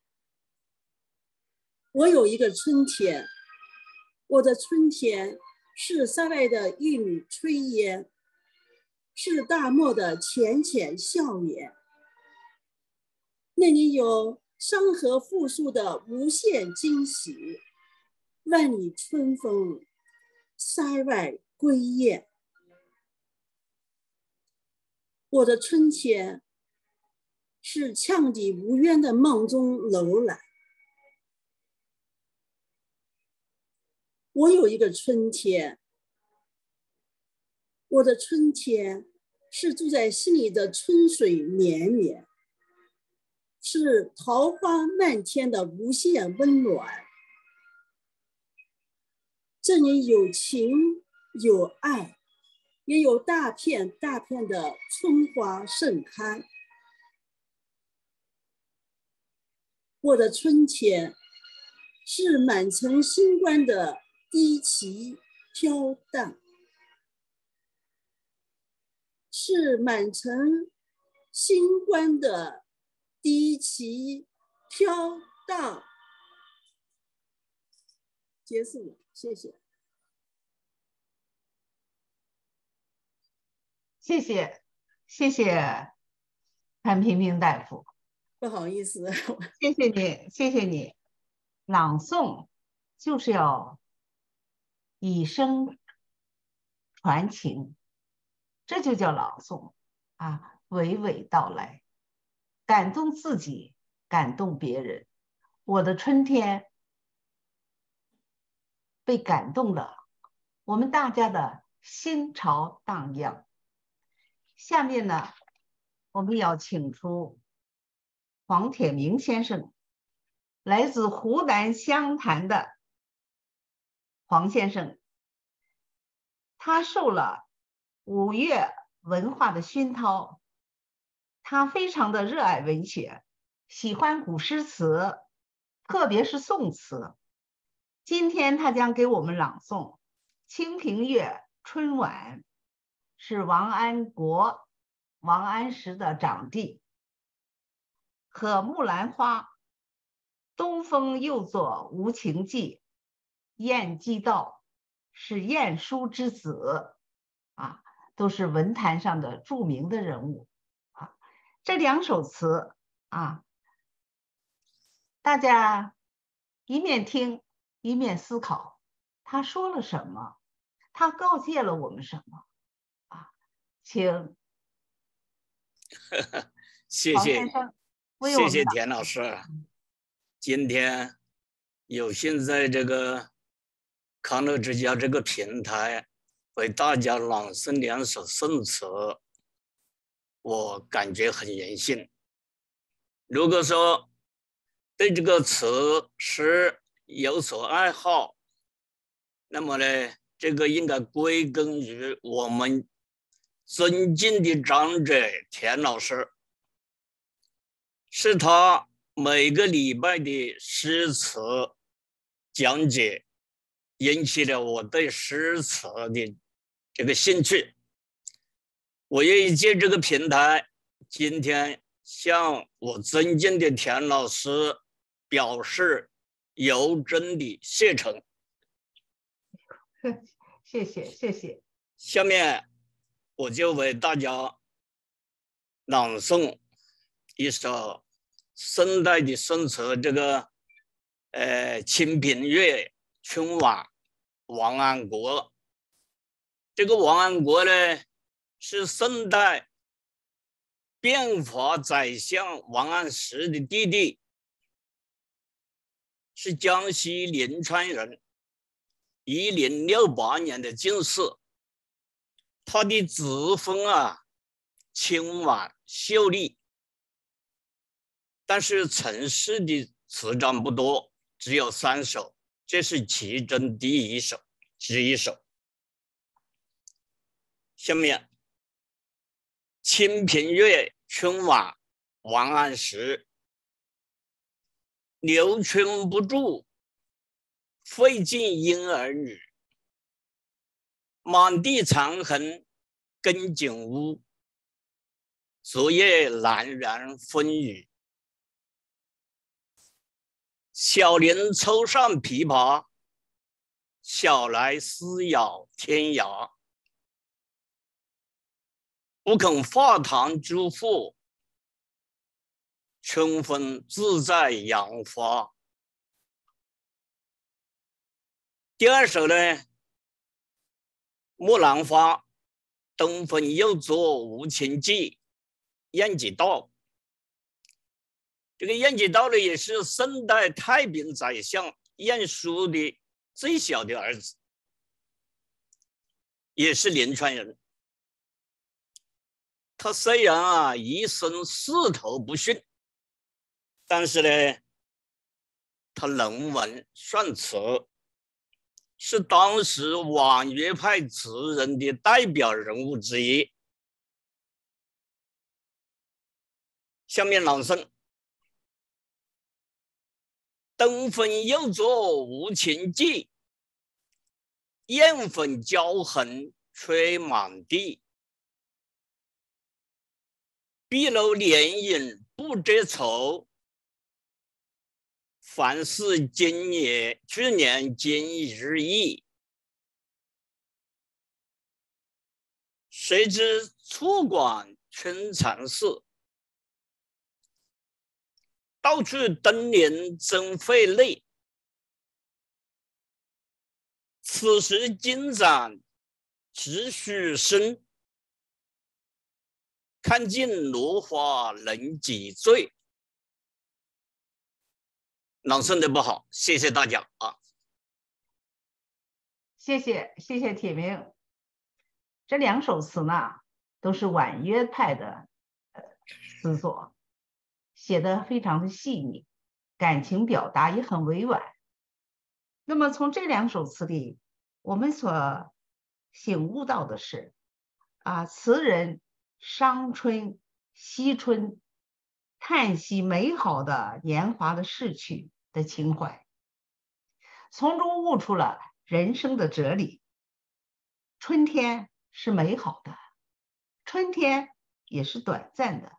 我有一个春天，我的春天是塞外的玉女炊烟，是大漠的浅浅笑颜。那里有山河复苏的无限惊喜，万里春风，塞外归雁。我的春天是羌笛无缘的梦中楼来。我有一个春天，我的春天是住在心里的春水绵绵，是桃花漫天的无限温暖。这里有情有爱，也有大片大片的春花盛开。我的春天是满城星光的低旗飘荡，是满城星光的低旗飘荡。结束了，谢谢。 谢谢，谢谢潘萍萍大夫。 不好意思， 谢谢你，谢谢你。朗诵就是要以声传情，这就叫朗诵啊，娓娓道来，感动自己，感动别人。我的春天被感动了，我们大家的心潮荡漾。下面呢，我们要请出黄铁明先生，来自湖南湘潭的黄先生，他受了五岳文化的熏陶，他非常的热爱文学，喜欢古诗词，特别是宋词。今天他将给我们朗诵《清平乐·春晚》，是王安国、王安石的长弟，和《木兰花》东风又作无情记，晏几道是晏殊之子啊，都是文坛上的著名的人物啊。这两首词啊，大家一面听一面思考，他说了什么，他告诫了我们什么啊？请谢谢谢谢田老师。今天有幸在这个康乐之家这个平台为大家朗诵两首宋词，我感觉很荣幸。如果说对这个词诗有所爱好，那么呢，这个应该归根于我们尊敬的长者田老师，是他每个礼拜的诗词讲解引起了我对诗词的这个兴趣。我愿意借这个平台，今天向我尊敬的田老师表示由衷的谢诚。 谢谢谢谢。 下面我就为大家朗诵一首宋代的宋词，这个呃《清平乐·春晚》，王安国。这个王安国呢，是宋代变法宰相王安石的弟弟，是江西临川人，一零六八年的进士。他的词风啊清婉秀丽，但是陈氏的词章不多，只有三首，这是其中第一首之一首。下面《清平乐·春晚》，王安石。留春不住，费尽婴儿女。满地残痕更景屋，昨夜阑然风雨。小林抽上琵琶， 小来思遥天涯。不肯画堂诸父，春风自在杨花。第二首呢，木兰花，东风又作无情寄，晏几道。这个晏几道呢，也是宋代太平宰相晏殊的最小的儿子，也是临川人。他虽然啊一生仕途不顺，但是呢，他能文善词，是当时婉约派词人的代表人物之一。下面朗诵：东风又作无情寄，雁粉交痕吹满地。碧楼连影不知愁，凡事今年去年今日异。谁知处管春蚕事，到处登临真费力。此时金盏只许深，看尽落花能几醉。朗诵的不好，谢谢大家啊！ 谢谢谢谢铁明。这两首词呢，都是婉约派的呃词作，写得非常的细腻，感情表达也很委婉。那么从这两首词里，我们所醒悟到的是，啊，词人伤春惜春，叹息美好的年华的逝去的情怀，从中悟出了人生的哲理。春天是美好的，春天也是短暂的，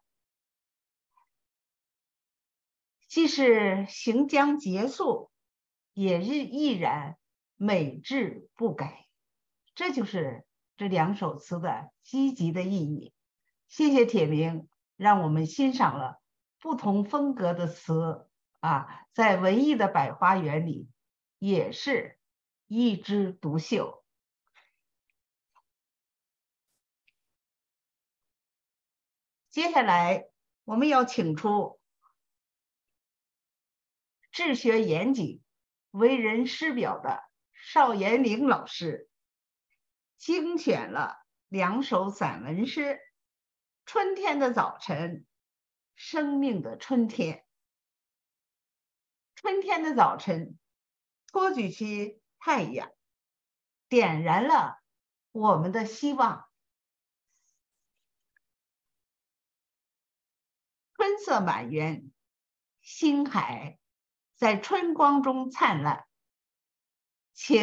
即使行将结束，也是依然美质不改。这就是这两首词的积极的意义。谢谢铁明，让我们欣赏了不同风格的词啊，在文艺的百花园里也是一枝独秀。接下来我们要请出治学严谨、为人师表的邵延龄老师，精选了两首散文诗：春天的早晨，生命的春天。春天的早晨，托举起太阳，点燃了我们的希望。春色满园，星海在春光中灿烂。请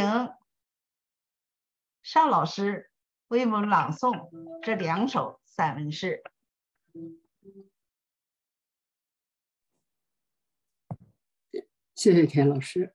邵老师为我们朗诵这两首散文诗。 谢谢田老师。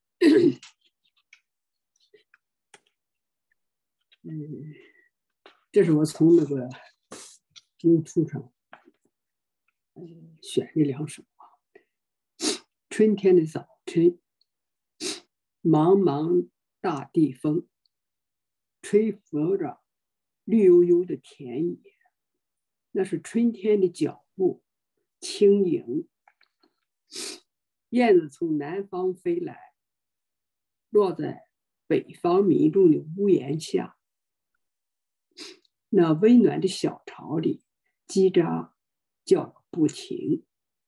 嗯，这是我从那个YouTube上嗯选的两首啊。春天的早晨，茫茫大地风，吹拂着绿油油的田野，那是春天的脚步，轻盈。燕子从南方飞来，落在北方民众的屋檐下，那温暖的小巢里叽喳叫个不停。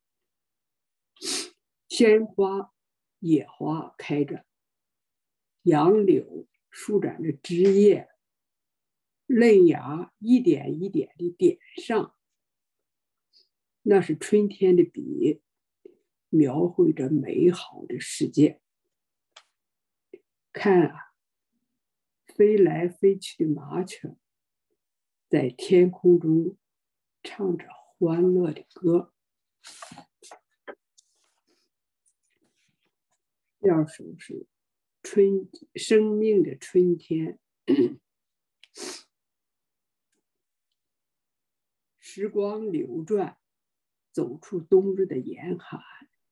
鲜花野花开着，杨柳舒展着枝叶，嫩芽一点一点地点上，那是春天的笔，描绘着美好的世界。看啊，飞来飞去的麻雀在天空中唱着欢乐的歌。第二首是春生命的春天。时光流转，走出冬日的严寒，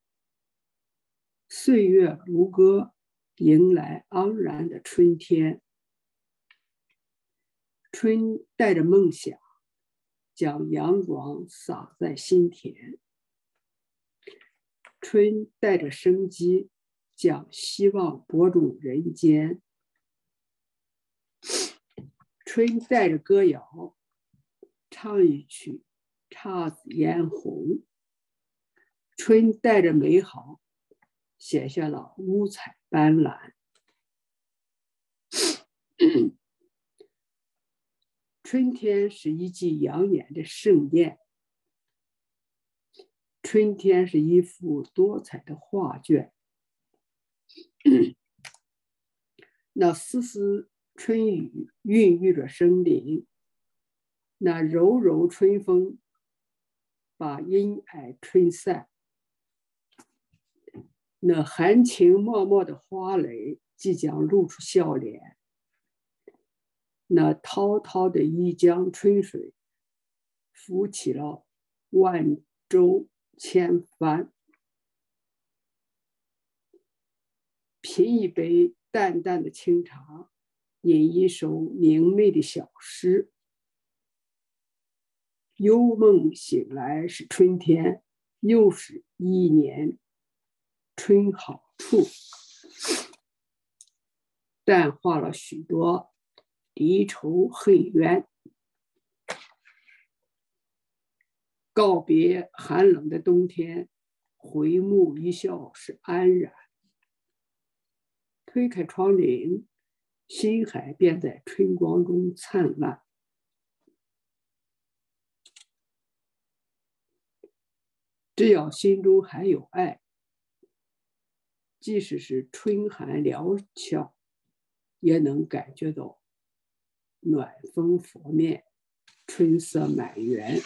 岁月如歌，迎来盎然的春天。春带着梦想，将阳光洒在心田。春带着生机，将希望播种人间。春带着歌谣，唱一曲姹紫嫣红。春带着美好，写下了五彩斑斓。春天是一季养眼的盛宴，春天是一幅多彩的画卷。那丝丝春雨孕育着生灵，那柔柔春风把阴霭吹散，那含情脉脉的花蕾即将露出笑脸。那滔滔的一江春水浮起了万洲千帆。品一杯淡淡的清茶，饮一首明媚的小诗。幽梦醒来是春天，又是一年春好处，淡化了许多离愁恨冤。告别寒冷的冬天，回目一笑是安然。推开窗棂，心海便在春光中灿烂。只要心中还有爱，即使是春寒料峭，也能感觉到暖风拂面，春色满园。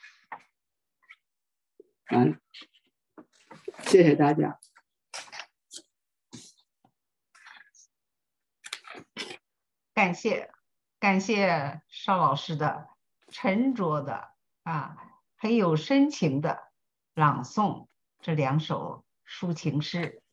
完了，谢谢大家。 感谢感谢邵老师的沉着的啊，很有深情的朗诵这两首抒情诗。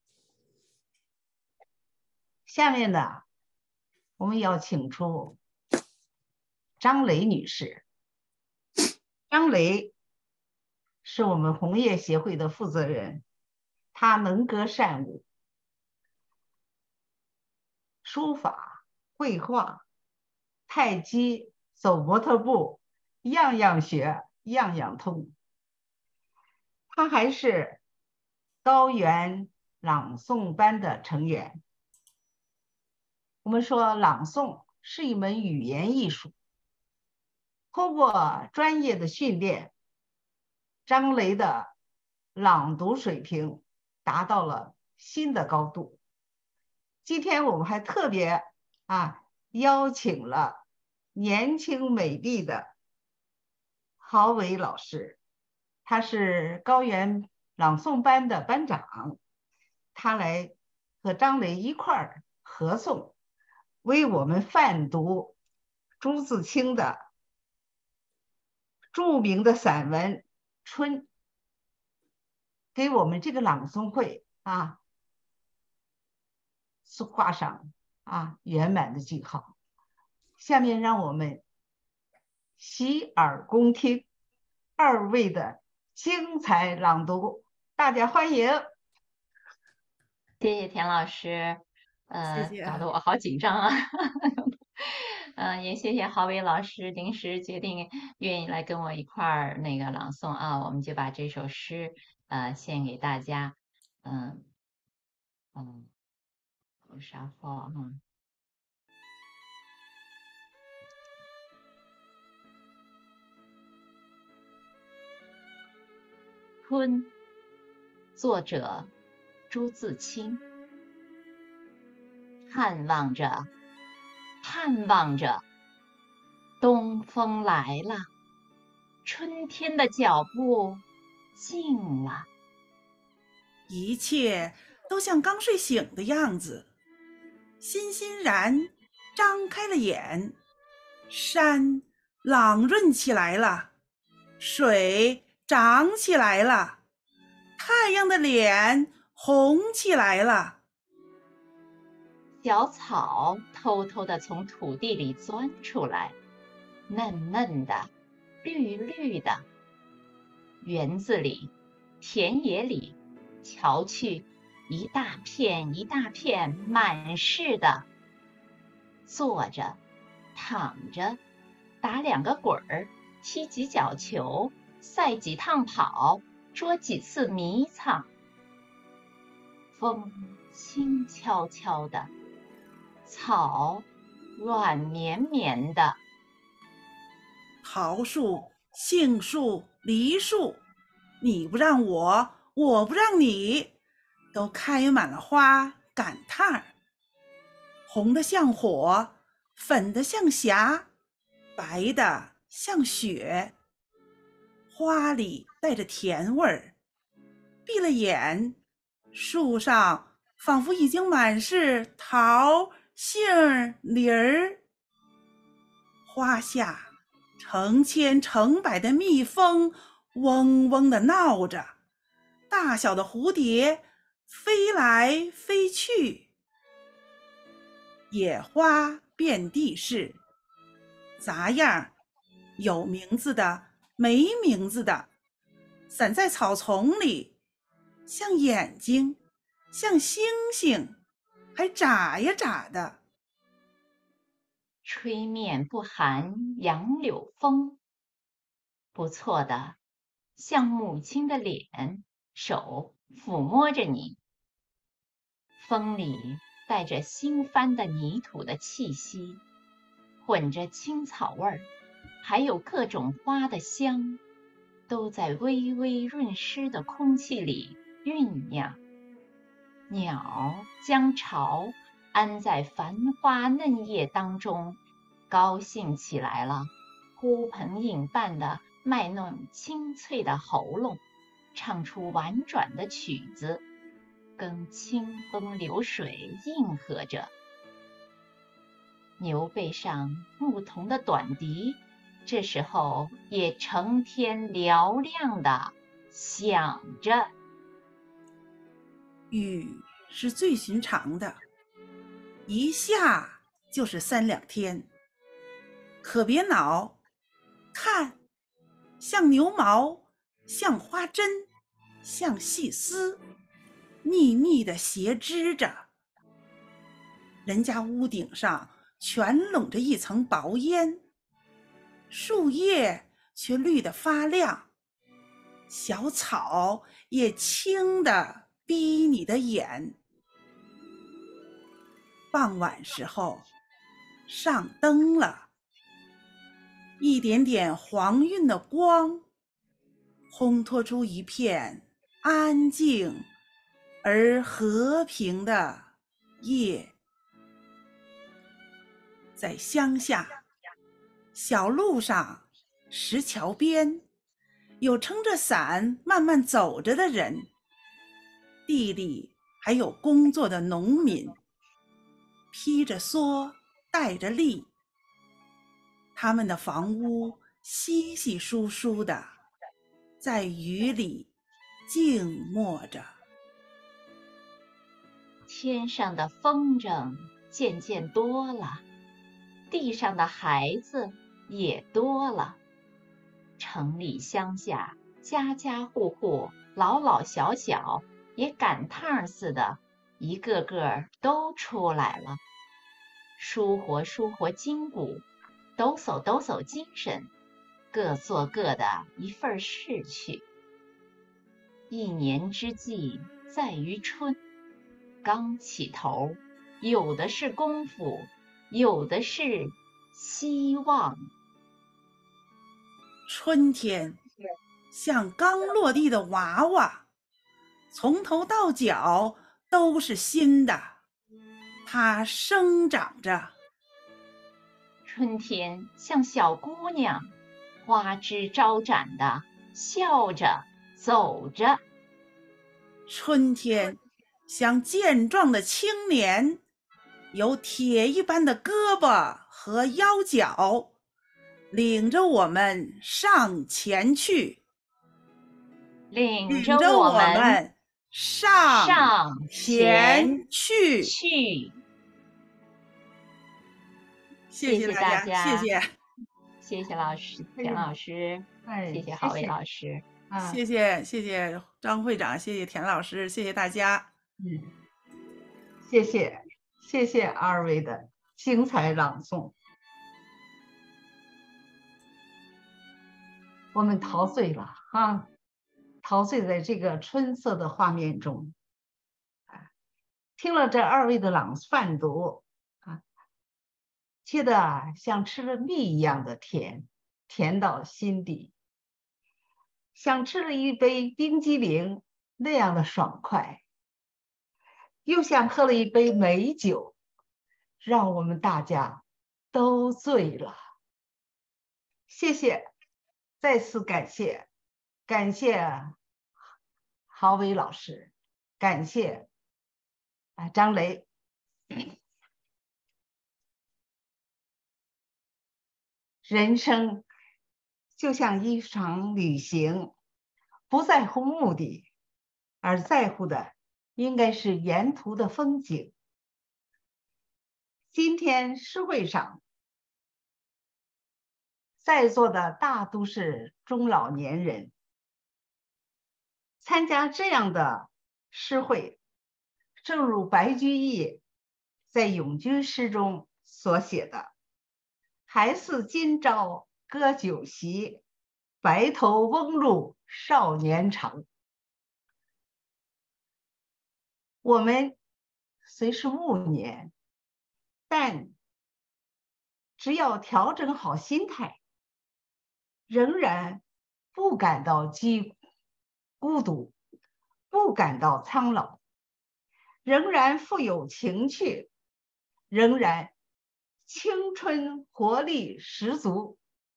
下面呢，我们要请出张雷女士。张雷是我们红叶协会的负责人，她能歌善舞，书法、绘画、太极、走模特步，样样学，样样通。他还是高原朗诵班的成员。我们说朗诵是一门语言艺术，通过专业的训练，张雷的朗读水平达到了新的高度。今天我们还特别啊邀请了年轻美丽的郝伟老师，他是高原朗诵班的班长，他来和张雷一块儿合诵，为我们泛读朱自清的著名的散文《春》，给我们这个朗诵会啊画上啊圆满的句号。下面让我们洗耳恭听二位的精彩朗读，大家欢迎。 谢谢田老师，呃， 谢谢搞得我好紧张啊。嗯、呃，也谢谢郝伟老师临时决定愿意来跟我一块儿那个朗诵啊，我们就把这首诗呃献给大家。嗯嗯，有啥话嗯。春，作者朱自清。盼望着，盼望着，东风来了，春天的脚步近了。 一切都像刚睡醒的样子， 欣欣然张开了眼，山朗润起来了，水涨起来了，太阳的脸红起来了。 小草偷偷地从土地里钻出来，嫩嫩的，绿绿的。园子里，田野里，瞧去，一大片一大片满是的。坐着，躺着，打两个滚儿，踢几脚球，赛几趟跑，捉几次迷藏。风轻悄悄的，草软绵绵的。 桃树、杏树、梨树，你不让我，我不让你，都开满了花赶趟儿，红的像火，粉的像霞，白的像雪。花里带着甜味儿，闭了眼，树上仿佛已经满是桃、杏、梨儿。花下成千成百的蜜蜂嗡嗡地闹着，大小的蝴蝶飞来飞去。野花遍地是，杂样，有名字的，没名字的，散在草丛里，像眼睛，像星星，还眨呀眨的。 吹面不寒杨柳风，不错的，像母亲的脸，手抚摸着你。风里带着新翻的泥土的气息，混着青草味儿，还有各种花的香，都在微微润湿的空气里酝酿。鸟将巢安在繁花嫩叶当中，高兴起来了，呼朋引伴地卖弄清脆的喉咙，唱出婉转的曲子，跟清风流水应和着。牛背上牧童的短笛，这时候也成天嘹亮地响着。 雨是最寻常的，一下就是三两天。可别恼，看，像牛毛，像花针，像细丝，密密地斜织着。人家屋顶上全笼着一层薄烟，树叶却绿得发亮，小草也青得逼你的眼。傍晚时候，上灯了，一点点黄晕的光，烘托出一片安静而和平的夜。在乡下，小路上，石桥边，有撑着伞慢慢走着的人，地里还有工作的农民，披着蓑，带着笠。他们的房屋稀稀疏疏的，在雨里静默着。 天上的风筝渐渐多了，地上的孩子也多了。城里乡下，家家户户，老老小小，也赶趟似的，一个个都出来了，舒活舒活筋骨，抖擞抖擞精神，各做各的一份事去。一年之计在于春，刚起头，有的是功夫，有的是希望。 春天像刚落地的娃娃，从头到脚都是新的，它生长着。 春天像小姑娘，花枝招展的，笑着走着。 春天像健壮的青年， 有铁一般的胳膊和腰脚，领着我们上前去， 领着我们上上前去。 去。 谢谢大家，谢谢， 谢谢老师，田老师， 哎， 谢谢郝伟老师， 啊， 谢谢谢谢张会长，谢谢田老师，谢谢大家。 嗯，谢谢谢谢二位的精彩朗诵，我们陶醉了哈，陶醉在这个春色的画面中。听了这二位的朗泛读啊，觉得像吃了蜜一样的甜，甜到心底，像吃了一杯冰激凌那样的爽快，又像喝了一杯美酒，让我们大家都醉了。谢谢，再次感谢，感谢郝伟老师，感谢啊张雷。人生就像一场旅行，不在乎目的，而在乎的应该是沿途的风景。今天诗会上，在座的大都是中老年人，参加这样的诗会，正如白居易在《咏居》诗中所写的，还似今朝歌酒席，白头翁入少年场。我们虽是暮年，但只要调整好心态，仍然不感到寂孤独，不感到苍老，仍然富有情趣，仍然青春活力十足。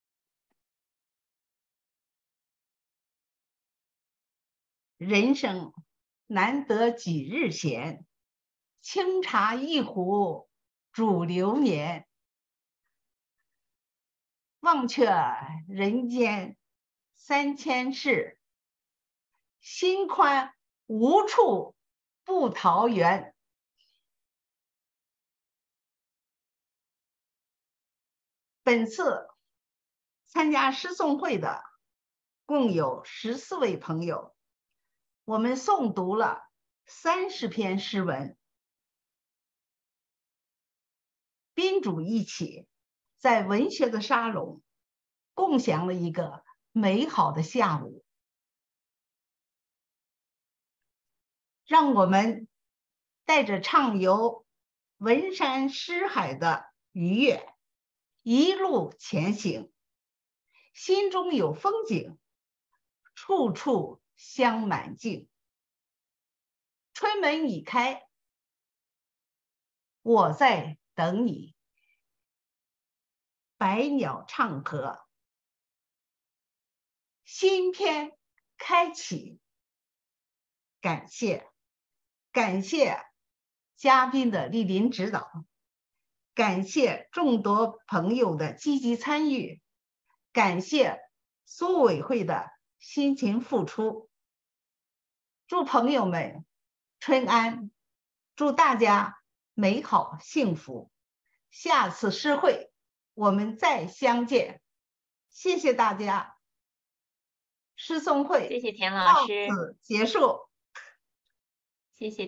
人生难得几日闲，清茶一壶煮流年。忘却人间三千事，心宽无处不桃源。本次参加诗诵会的共有十四位朋友，我们诵读了三十篇诗文，宾主一起在文学的沙龙共享了一个美好的下午。让我们带着畅游文山诗海的愉悦，一路前行，心中有风景，处处香满径。春门已开，我在等你，百鸟唱和，新篇开启。感谢感谢嘉宾的莅临指导，感谢众多朋友的积极参与，感谢苏委会的辛勤付出。祝朋友们春安，祝大家美好幸福。下次诗会我们再相见，谢谢大家。诗诵会谢谢田老师， 到此结束。 谢谢。